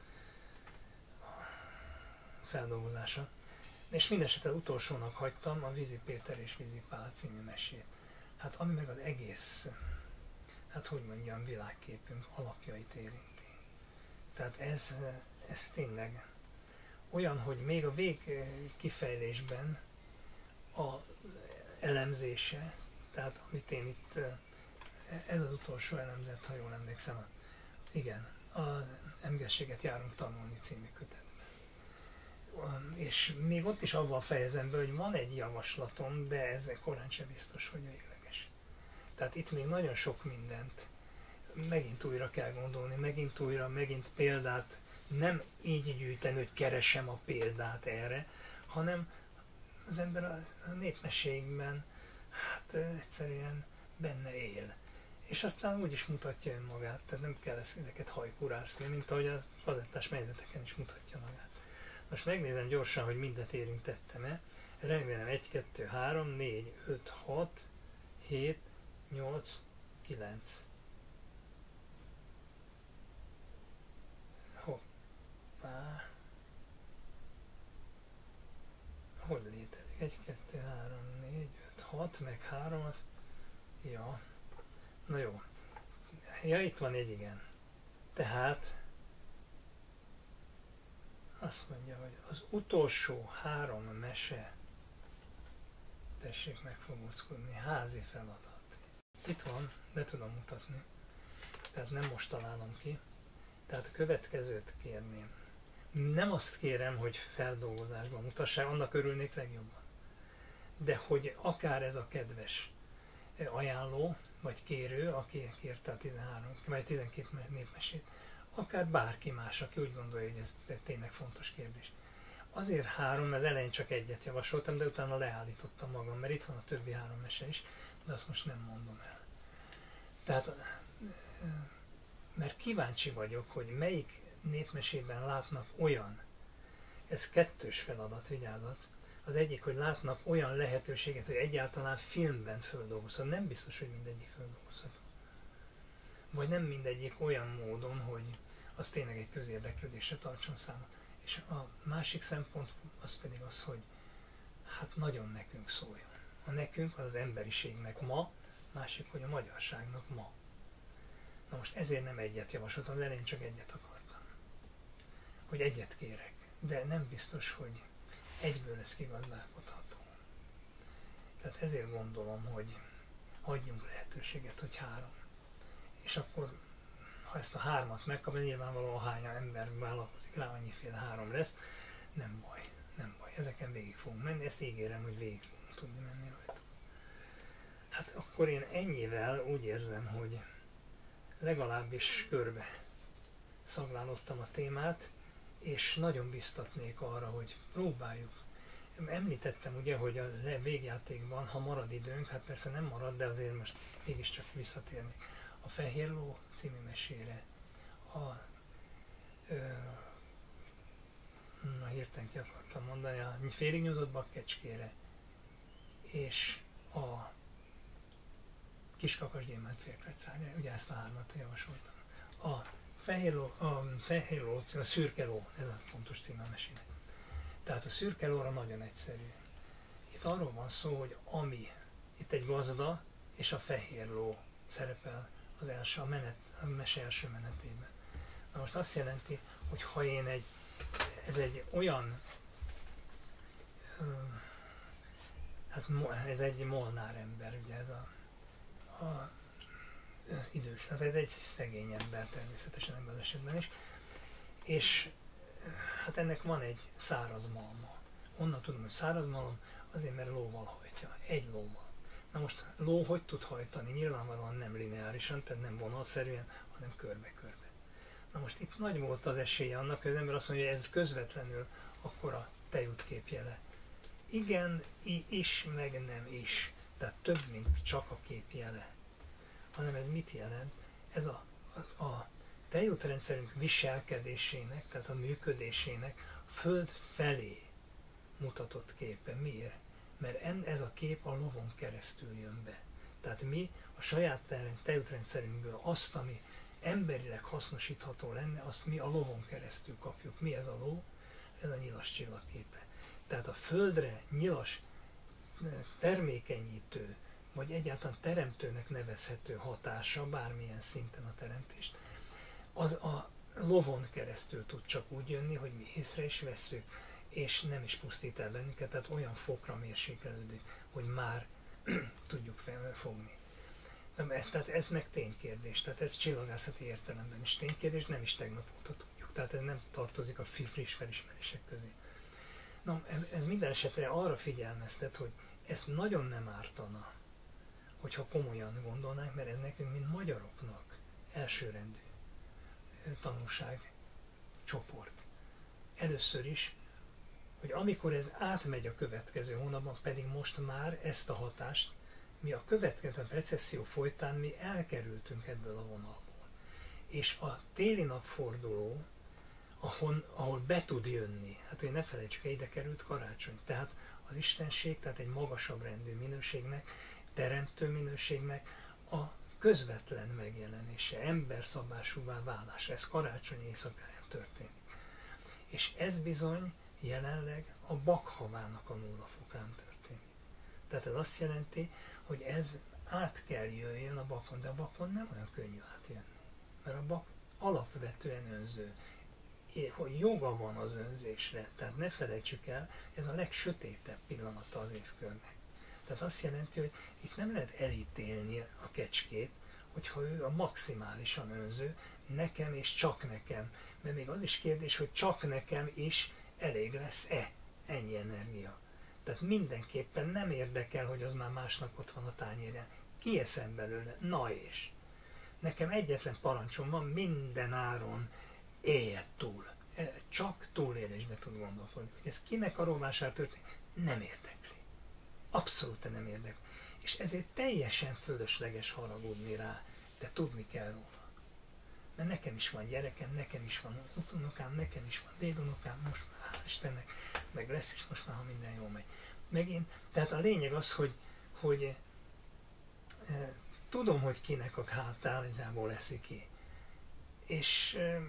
a feldolgozása. És mindesetre utolsónak hagytam a Vízi Péter és Vízi Pál című mesét. Hát ami meg az egész, hát hogy mondjam, világképünk alapjait érinti. Tehát ez, ez tényleg olyan, hogy még a vég kifejlésben a elemzése, tehát amit én itt, ez az utolsó elemzet, ha jól emlékszem, igen, az Emgességet járunk tanulni című kötetben. És még ott is avval fejezem be, hogy van egy javaslatom, de ez korán sem biztos, hogy végleges. Tehát itt még nagyon sok mindent megint újra kell gondolni, megint újra, megint példát, nem így gyűjteni, hogy keresem a példát erre, hanem az ember a, a népmesékben hát egyszerűen benne él. És aztán úgy is mutatja önmagát, tehát nem kell ezeket hajkurászni, mint ahogy a kazettás megyzeteken is mutatja magát. Most megnézem gyorsan, hogy mindet érintettem-e. Remélem egy, kettő, három, négy, öt, hat, hét, nyolc, kilenc. Hoppá. hogy létezik? egy, kettő, három, négy, öt, hat, meg három, az... Ja. Na jó. Ja, itt van egy igen. Tehát azt mondja, hogy az utolsó három mese, tessék megfogózkodni, házi feladat. Itt van, be tudom mutatni. Tehát nem most találom ki. Tehát a következőt kérném. Nem azt kérem, hogy feldolgozásban mutassák, annak örülnék legjobban. De hogy akár ez a kedves ajánló, vagy kérő, aki kérte a tizenhárom, vagy tizenkét népmesét, akár bárki más, aki úgy gondolja, hogy ez tényleg fontos kérdés. Azért három, mert az elején csak egyet javasoltam, de utána leállítottam magam, mert itt van a többi három mese is, de azt most nem mondom el. Tehát, mert kíváncsi vagyok, hogy melyik népmesében látnak olyan, ez kettős feladat, vigyázat, az egyik, hogy látnak olyan lehetőséget, hogy egyáltalán filmben földolgozható. Nem biztos, hogy mindegyik földolgozható. Vagy nem mindegyik olyan módon, hogy az tényleg egy közérdeklődésre tartson számot. És a másik szempont az pedig az, hogy hát nagyon nekünk szóljon. A nekünk az az emberiségnek ma, másik, hogy a magyarságnak ma. Na most ezért nem egyet javasoltam, az elején csak egyet akartam. Hogy egyet kérek. De nem biztos, hogy egyből lesz kigazdálkodható. Tehát ezért gondolom, hogy hagyjunk lehetőséget, hogy három. És akkor, ha ezt a hármat megkapja, nyilvánvalóan hány ember vállalkozik rá, annyiféle három lesz, nem baj, nem baj. Ezeken végig fogunk menni, ezt ígérem, hogy végig fogunk tudni menni rajta. Hát akkor én ennyivel úgy érzem, hogy legalábbis körbe szaglalottam a témát, és nagyon biztatnék arra, hogy próbáljuk. Említettem ugye, hogy a végjátékban, ha marad időnk, hát persze nem marad, de azért most mégiscsak visszatérnék. A Fehér Ló című mesére, a ö, na hirtelen ki akartam mondani, a Félig nyújtott bakkecskére, és a Kiskakas gyémánt félkrecárja, ugye ezt a hármat javasoltam. A Fehér Ló, a Fehér Ló, a Szürke Ló, ez a pontos címe a mesének. Tehát a Szürke Lóra nagyon egyszerű. Itt arról van szó, hogy ami, itt egy gazda és a Fehér Ló szerepel az első, a, menet, a mese első menetében. Na most azt jelenti, hogy ha én egy, ez egy olyan, hát ez egy molnár ember, ugye ez a, a az idős, hát ez egy szegény ember természetesen ebben az esetben is, és hát ennek van egy száraz malma. Honnan tudom, hogy száraz malom? Azért, mert lóval hajtja, egy lóval. Na most ló hogy tud hajtani? Nyilvánvalóan nem lineárisan, tehát nem vonalszerűen, hanem körbe-körbe. Na most itt nagy volt az esélye annak, hogy az ember azt mondja, hogy ez közvetlenül akkor a tejútképjele. Igen, is, meg nem is. Tehát több, mint csak a képjele. Hanem ez mit jelent? Ez a, a, a tejútrendszerünk viselkedésének, tehát a működésének föld felé mutatott képe. Miért? Mert ez a kép a lovon keresztül jön be. Tehát mi a saját tejútrendszerünkből azt, ami emberileg hasznosítható lenne, azt mi a lovon keresztül kapjuk. Mi ez a ló? Ez a nyilas csillagképe. Tehát a földre nyilas termékenyítő, vagy egyáltalán teremtőnek nevezhető hatása, bármilyen szinten a teremtést, az a lovon keresztül tud csak úgy jönni, hogy mi észre is vesszük, és nem is pusztít el bennünket, tehát olyan fokra mérsékelődik, hogy már tudjuk fogni. Ez, tehát ez meg ténykérdés, tehát ez csillagászati értelemben is ténykérdés, nem is tegnap óta tudjuk, tehát ez nem tartozik a friss felismerések közé. Na, ez minden esetre arra figyelmeztet, hogy ezt nagyon nem ártana, hogyha komolyan gondolnánk, mert ez nekünk, mint magyaroknak elsőrendű tanulság csoport. Először is, hogy amikor ez átmegy a következő hónapban, pedig most már ezt a hatást, mi a következő recesszió folytán mi elkerültünk ebből a vonalból. És a téli napforduló, ahol, ahol be tud jönni, hát hogy ne felejtsük, ide került karácsony, tehát az istenség, tehát egy magasabb rendű minőségnek, teremtő minőségnek a közvetlen megjelenése, emberszabásúvá válása, ez karácsony éjszakáján történik. És ez bizony jelenleg a Bakhavának a nulla fokán történik. Tehát ez azt jelenti, hogy ez át kell jöjjön a Bakon, de a Bakon nem olyan könnyű átjönni. Mert a Bak alapvetően önző. Hogy joga van az önzésre, tehát ne felejtsük el, ez a legsötétebb pillanata az évkörnek. Tehát azt jelenti, hogy itt nem lehet elítélni a kecskét, hogyha ő a maximálisan önző, nekem és csak nekem. Mert még az is kérdés, hogy csak nekem is elég lesz-e ennyi energia. Tehát mindenképpen nem érdekel, hogy az már másnak ott van a tányérján. Kieszem belőle, na és. Nekem egyetlen parancsom van, minden áron éljen túl. Csak túlélésbe tud gondolkodni. Hogy ez kinek a rovására történik, nem érdekli. Abszolút nem érdekli. És ezért teljesen fölösleges haragudni rá, de tudni kell róla. Mert nekem is van gyerekem, nekem is van unokám, nekem is van dédunokám, most már hál' Istennek, meg lesz is most már, ha minden jól megy. Megint, tehát a lényeg az, hogy, hogy e, tudom, hogy kinek a hátájából eszik ki. És e,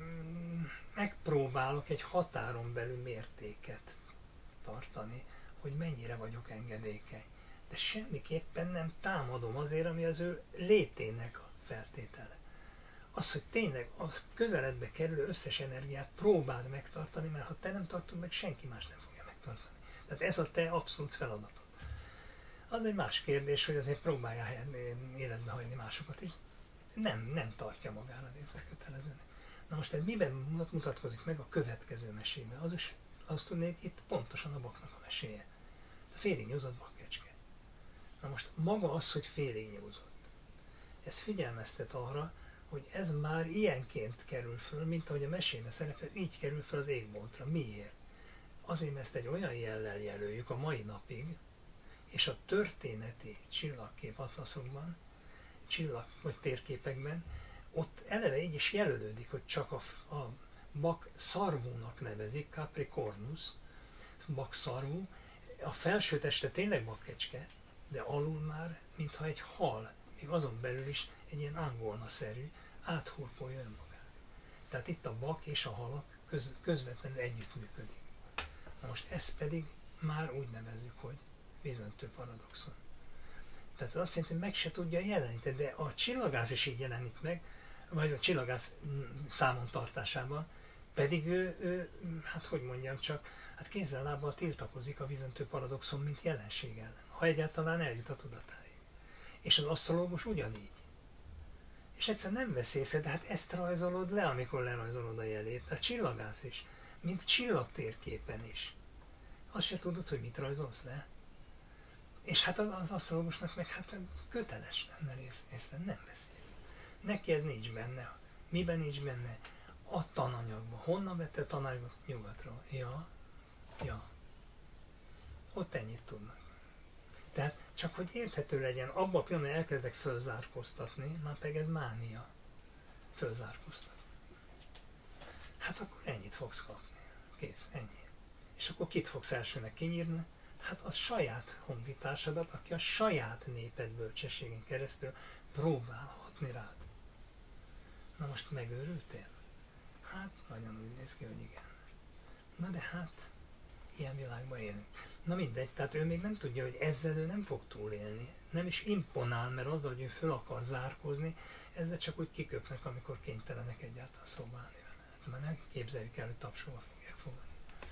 megpróbálok egy határon belül mértéket tartani, hogy mennyire vagyok engedékeny. De semmiképpen nem támadom azért, ami az ő létének a feltétele. Az, hogy tényleg az közeledbe kerülő összes energiát próbáld megtartani, mert ha te nem tartod meg, senki más nem fogja megtartani. Tehát ez a te abszolút feladatod. Az egy más kérdés, hogy azért próbálják életbe hagyni másokat is. Nem, nem tartja magára nézve kötelezőnek. Na most ez miben mutatkozik meg a következő mesében? Az is, azt tudnék, itt pontosan a Baknak a meséje. A félig nyúzott bakkecske. Na most maga az, hogy félig nyúzott. Ez figyelmeztet arra, hogy ez már ilyenként kerül föl, mint ahogy a mesében szerepel, így kerül föl az égboltra. Miért? Azért, mert ezt egy olyan jellel jelöljük a mai napig, és a történeti csillagkép atlaszokban, csillag vagy térképekben, ott eleve így is jelölődik, hogy csak a, a Bak szarvúnak nevezik, Capricornus, Bak szarvú, a felső teste tényleg bakkecske, de alul már, mintha egy hal, még azon belül is egy ilyen angolna-szerű, áthurkolja önmagát. Tehát itt a Bak és a halak köz, közvetlenül együttműködik. Na most ezt pedig már úgy nevezzük, hogy bizonytő paradoxon. Tehát azt jelenti, hogy meg se tudja jeleníteni, de a csillagász is így jelenik meg, vagy a csillagász számon tartásában, pedig ő, ő hát hogy mondjam csak, hát kézzel-lábbal tiltakozik a bizonytő paradoxon, mint jelenség ellen, ha egyáltalán eljut a tudatáig. És az asztrológus ugyanígy. És egyszer nem vesz észre, de hát ezt rajzolod le, amikor lerajzolod a jelét. A csillagász is, mint csillagtérképen is. Azt se tudod, hogy mit rajzolsz le. És hát az, az asztrológusnak meg hát köteles lenne észre, nem vesz észre. Neki ez nincs benne. Miben nincs benne? A tananyagban. Honnan vette tananyagot? Nyugatról. Ja, ja. Ott ennyit tudnak. Tehát csak hogy érthető legyen, abban a pillanatban elkezdek fölzárkóztatni, már pedig ez mánia. Fölzárkóztatni. Hát akkor ennyit fogsz kapni. Kész, ennyi. És akkor kit fogsz elsőnek kinyírni? Hát a saját honfitársadat, aki a saját néped bölcsességén keresztül próbálhatni rád. Na most megőrültél? Hát nagyon úgy néz ki, hogy igen. Na de hát, ilyen világban élünk. Na mindegy, tehát ő még nem tudja, hogy ezzel ő nem fog túlélni. Nem is imponál, mert azzal, hogy ő föl akar zárkózni, ezzel csak úgy kiköpnek, amikor kénytelenek egyáltalán szobálni vele. Hát már nem képzeljük el, hogy tapsolva fogják fogadni.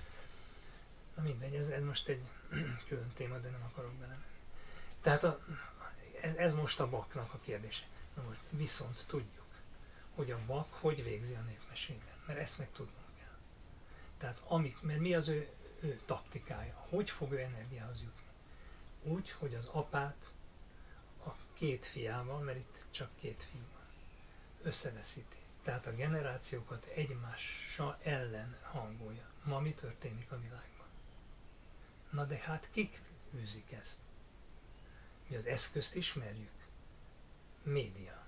Na mindegy, ez, ez most egy külön téma, de nem akarok belemenni. Tehát a, ez, ez most a Baknak a kérdése. Na most viszont tudjuk, hogy a Bak hogy végzi a népmesében, mert ezt meg tudnunk kell. Tehát amik, mert mi az ő, ő taktikája, hogy fog ő energiához jutni? Úgy, hogy az apát a két fiával, mert itt csak két fiú van, összeveszíti. Tehát a generációkat egymással ellen hangolja. Ma mi történik a világban? Na de hát kik űzik ezt? Mi az eszközt ismerjük? Média.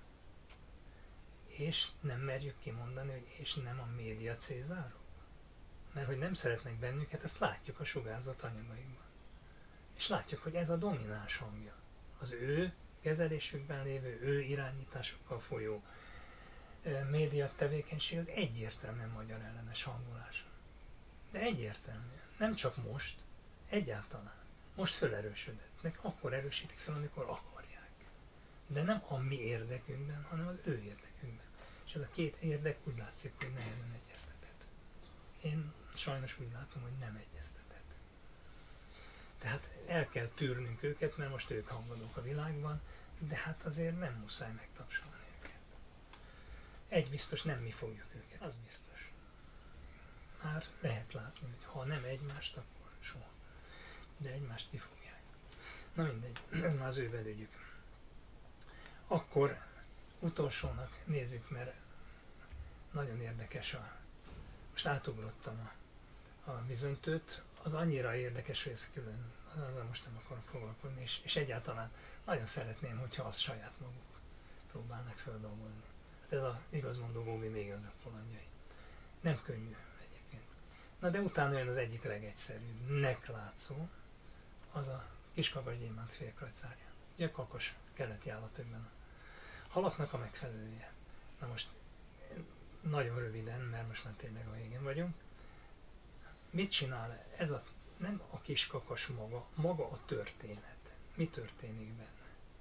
És nem merjük kimondani, hogy és nem a média cézárok? Mert hogy nem szeretnek bennünket, ezt látjuk a sugárzott anyagaikban. És látjuk, hogy ez a domináns hangja. Az ő kezelésükben lévő, ő irányításokkal folyó média tevékenység az egyértelműen magyar ellenes hangolása. De egyértelmű, nem csak most, egyáltalán. Most felerősödött. Meg akkor erősítik fel, amikor akarják. De nem a mi érdekünkben, hanem az ő érdekünkben. És ez a két érdek úgy látszik, hogy nehezen egyeztetett. Én sajnos úgy látom, hogy nem egyeztetett. Tehát el kell tűrnünk őket, mert most ők hangadók a világban, de hát azért nem muszáj megtapsolni őket. Egy biztos, nem mi fogjuk őket, az biztos. Már lehet látni, hogy ha nem egymást, akkor soha. De egymást ki fogják. Na mindegy, ez már az ő belügyük. Akkor utolsónak nézzük, mert nagyon érdekes a... Most átugrottam a, a bizonytőt, az annyira érdekes, hogy ez külön, azzal most nem akarok foglalkozni, és, és egyáltalán nagyon szeretném, hogyha azt saját maguk próbálnak feldolgozni. Hát ez az igazmondó Góbi még igazak polandjai. Nem könnyű egyébként. Na de utána jön az egyik legegyszerűbbnek látszó, az a kiskakas gyémánt félkrajcárja. Ugye a kakas keleti állatokban a halaknak a megfelelője. Na most nagyon röviden, mert most már tényleg a végén vagyunk. Mit csinál ez a, nem a kiskakas maga, maga a történet. Mi történik benne?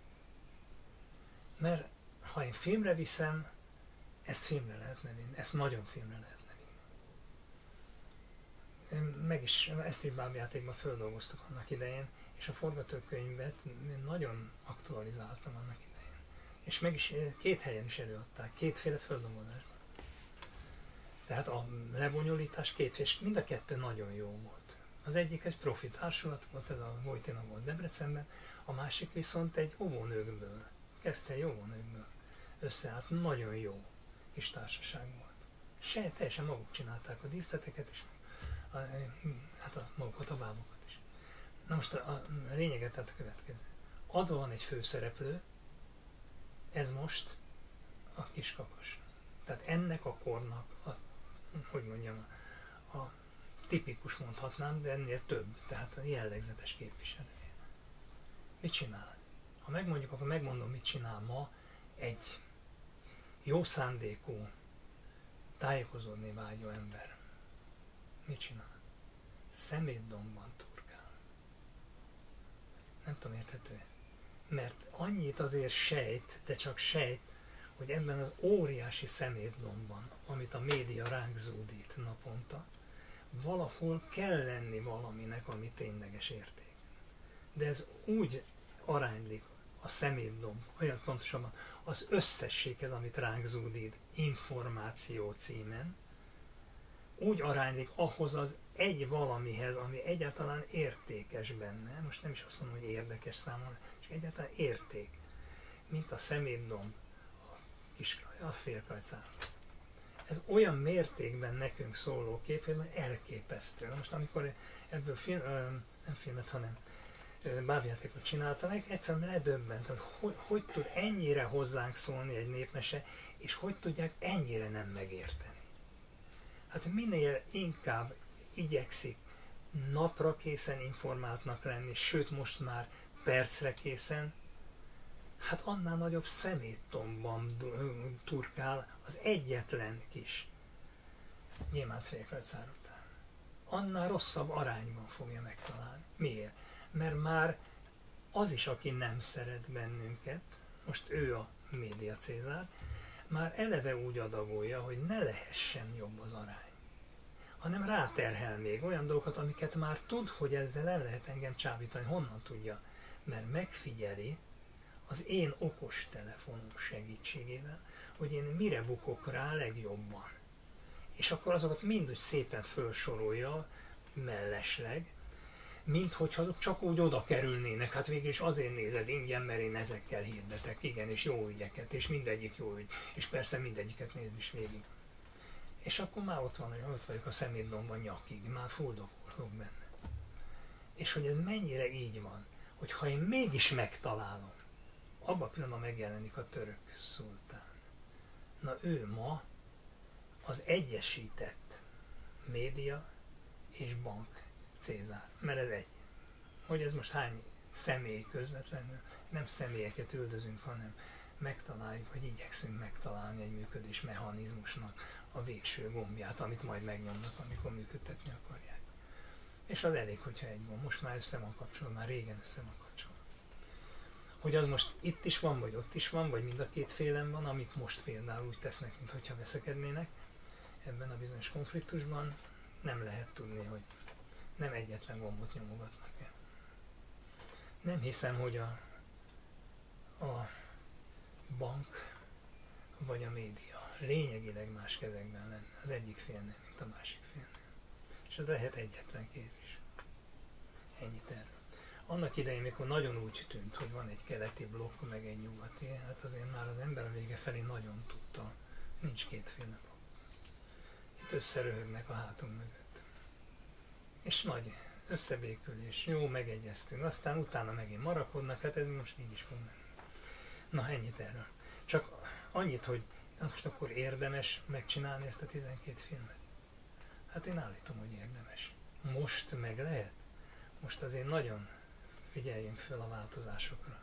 Mert ha én filmre viszem, ezt filmre lehetne vinni, ezt nagyon filmre lehetne vinni. Meg is, ezt is bábjátékban földolgoztuk annak idején, és a forgatókönyvet nagyon aktualizáltam annak idején. És meg is két helyen is előadták, kétféle földolgozásban. Tehát a lebonyolítás kétféle, és mind a kettő nagyon jó volt. Az egyik egy profi társulat volt, ez a Vojtina volt Debrecenben, a másik viszont egy óvónőkből, kezdte egy óvónőkből összeállt, nagyon jó kis társaság volt. Se, teljesen maguk csinálták a díszleteket is, a, hát a magukat, a bábokat is. Na most a, a lényeget tehát a következő. Adva van egy főszereplő, ez most a kiskakas. Tehát ennek a kornak, a, hogy mondjam, a, a tipikus mondhatnám, de ennél több, tehát a jellegzetes képviselője. Mit csinál? Ha megmondjuk, akkor megmondom, mit csinál ma egy jó szándékú, tájékozódni vágyó ember. Mit csinál? Szemétdombban turkál. Nem tudom, érthető? Mert annyit azért sejt, de csak sejt, hogy ebben az óriási szemétdombban, amit a média ránk zúdít naponta, valahol kell lenni valaminek, ami tényleges érték. De ez úgy aránylik a szemétdomb, olyan pontosabban az összességhez, amit ránk zúdít információ címen, úgy aránylik ahhoz az egy valamihez, ami egyáltalán értékes benne, most nem is azt mondom, hogy érdekes számomra, csak egyáltalán érték, mint a szemétdomb, a kiskraj, a félkrajcán. Ez olyan mértékben nekünk szóló kép, hogy elképesztő. Most amikor ebből film, nem filmet, hanem bábjátékot csináltam, egyszerűen ledöbbent, hogy, hogy hogy tud ennyire hozzánk szólni egy népmese, és hogy tudják ennyire nem megérteni. Hát minél inkább igyekszik napra készen informáltnak lenni, sőt most már percre készen, hát annál nagyobb szeméttomban turkál az egyetlen kis gyémánt félkrajcár után. Annál rosszabb arányban fogja megtalálni. Miért? Mert már az is, aki nem szeret bennünket, most ő a média Cézár, már eleve úgy adagolja, hogy ne lehessen jobb az arány, hanem ráterhel még olyan dolgokat, amiket már tud, hogy ezzel el lehet engem csábítani. Honnan tudja? Mert megfigyeli az én okos telefonom segítségével, hogy én mire bukok rá legjobban. És akkor azokat mind úgy szépen felsorolja mellesleg, mint hogyha azok csak úgy oda kerülnének, hát végül is azért nézed ingyen, mert én ezekkel hirdetek, igen, és jó ügyeket, és mindegyik jó ügy, és persze mindegyiket nézd is végig. És akkor már ott van, hogy ott vagyok a szemétdomban nyakig, már fuldokolok benne. És hogy ez mennyire így van, hogy ha én mégis megtalálom, abban a pillanatban megjelenik a török szultán. Na ő ma az egyesített média és bank Cézár, mert ez egy. Hogy ez most hány személy közvetlenül, nem személyeket üldözünk, hanem megtaláljuk, hogy igyekszünk megtalálni egy működés mechanizmusnak a végső gombját, amit majd megnyomnak, amikor működtetni akarják. És az elég, hogyha egy gomb. Most már össze van kapcsolva, már régen össze van kapcsolva. Hogy az most itt is van, vagy ott is van, vagy mind a két félen van, amik most például úgy tesznek, mintha veszekednének ebben a bizonyos konfliktusban, nem lehet tudni, hogy nem egyetlen gombot nyomogatnak-e. Nem hiszem, hogy a, a bank vagy a média lényegileg más kezekben lenne az egyik félnél, mint a másik félnél. És ez lehet egyetlen kéz is. Ennyit erről. Annak idején, mikor nagyon úgy tűnt, hogy van egy keleti blokk, meg egy nyugati, hát azért már az ember a vége felé nagyon tudta, nincs kétféle blokk. Itt összeröhögnek a hátunk mögött. És nagy összebékülés, jó, megegyeztünk, aztán utána megint marakodnak, hát ez most így is fog menni. Na, ennyit erről. Csak annyit, hogy most akkor érdemes megcsinálni ezt a tizenkét filmet? Hát én állítom, hogy érdemes. Most meg lehet? Most azért nagyon figyeljünk föl a változásokra.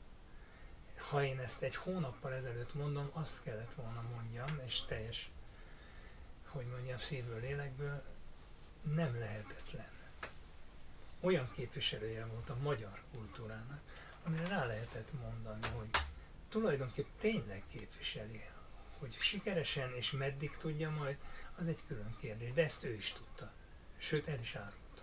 Ha én ezt egy hónappal ezelőtt mondom, azt kellett volna mondjam, és teljes, hogy mondjam, szívből, lélekből, nem lehetetlen. Olyan képviselője volt a magyar kultúrának, amire rá lehetett mondani, hogy tulajdonképpen tényleg képviseli, hogy sikeresen és meddig tudja majd, az egy külön kérdés, de ezt ő is tudta, sőt el is árulta.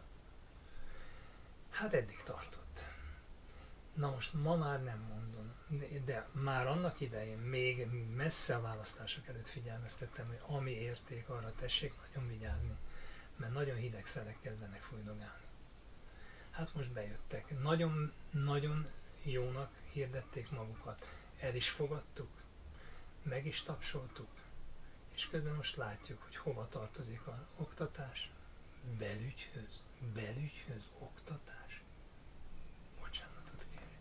Hát eddig tartott. Na most ma már nem mondom, de, de már annak idején, még messze a választások előtt figyelmeztettem, hogy ami érték, arra tessék nagyon vigyázni, mert nagyon hideg szelek kezdenek fújdogálni. Hát most bejöttek. Nagyon-nagyon jónak hirdették magukat. El is fogadtuk, meg is tapsoltuk, és közben most látjuk, hogy hova tartozik az oktatás. Belügyhöz, belügyhöz, oktatás. Bocsánatot kérek.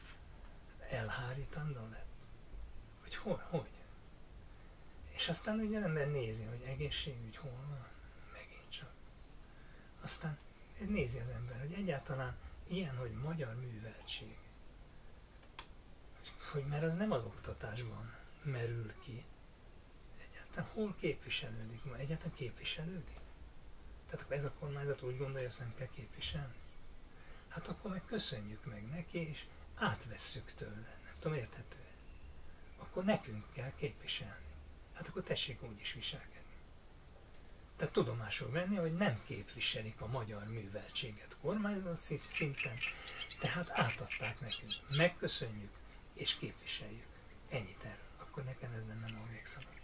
Elhárítandó lett? Hogy hogy, hogy? És aztán ugye az ember nézi, hogy egészségügy hol van, megint csak. Aztán nézi az ember, hogy egyáltalán ilyen, hogy magyar műveltség. Hogy mert az nem az oktatásban merül ki. Egyáltalán hol képviselődik ma? Egyáltalán képviselődik? Tehát akkor ez a kormányzat úgy gondolja, hogy ezt nem kell képviselni? Hát akkor meg köszönjük meg neki, és átvesszük tőle. Nem tudom, érthető. Akkor nekünk kell képviselni. Hát akkor tessék úgy is viselkedni. Tehát tudomásul venni, hogy nem képviselik a magyar műveltséget kormányzat szinten, tehát átadták nekünk. Megköszönjük és képviseljük. Ennyit erről. Akkor nekem ez lenne ma a végszavak.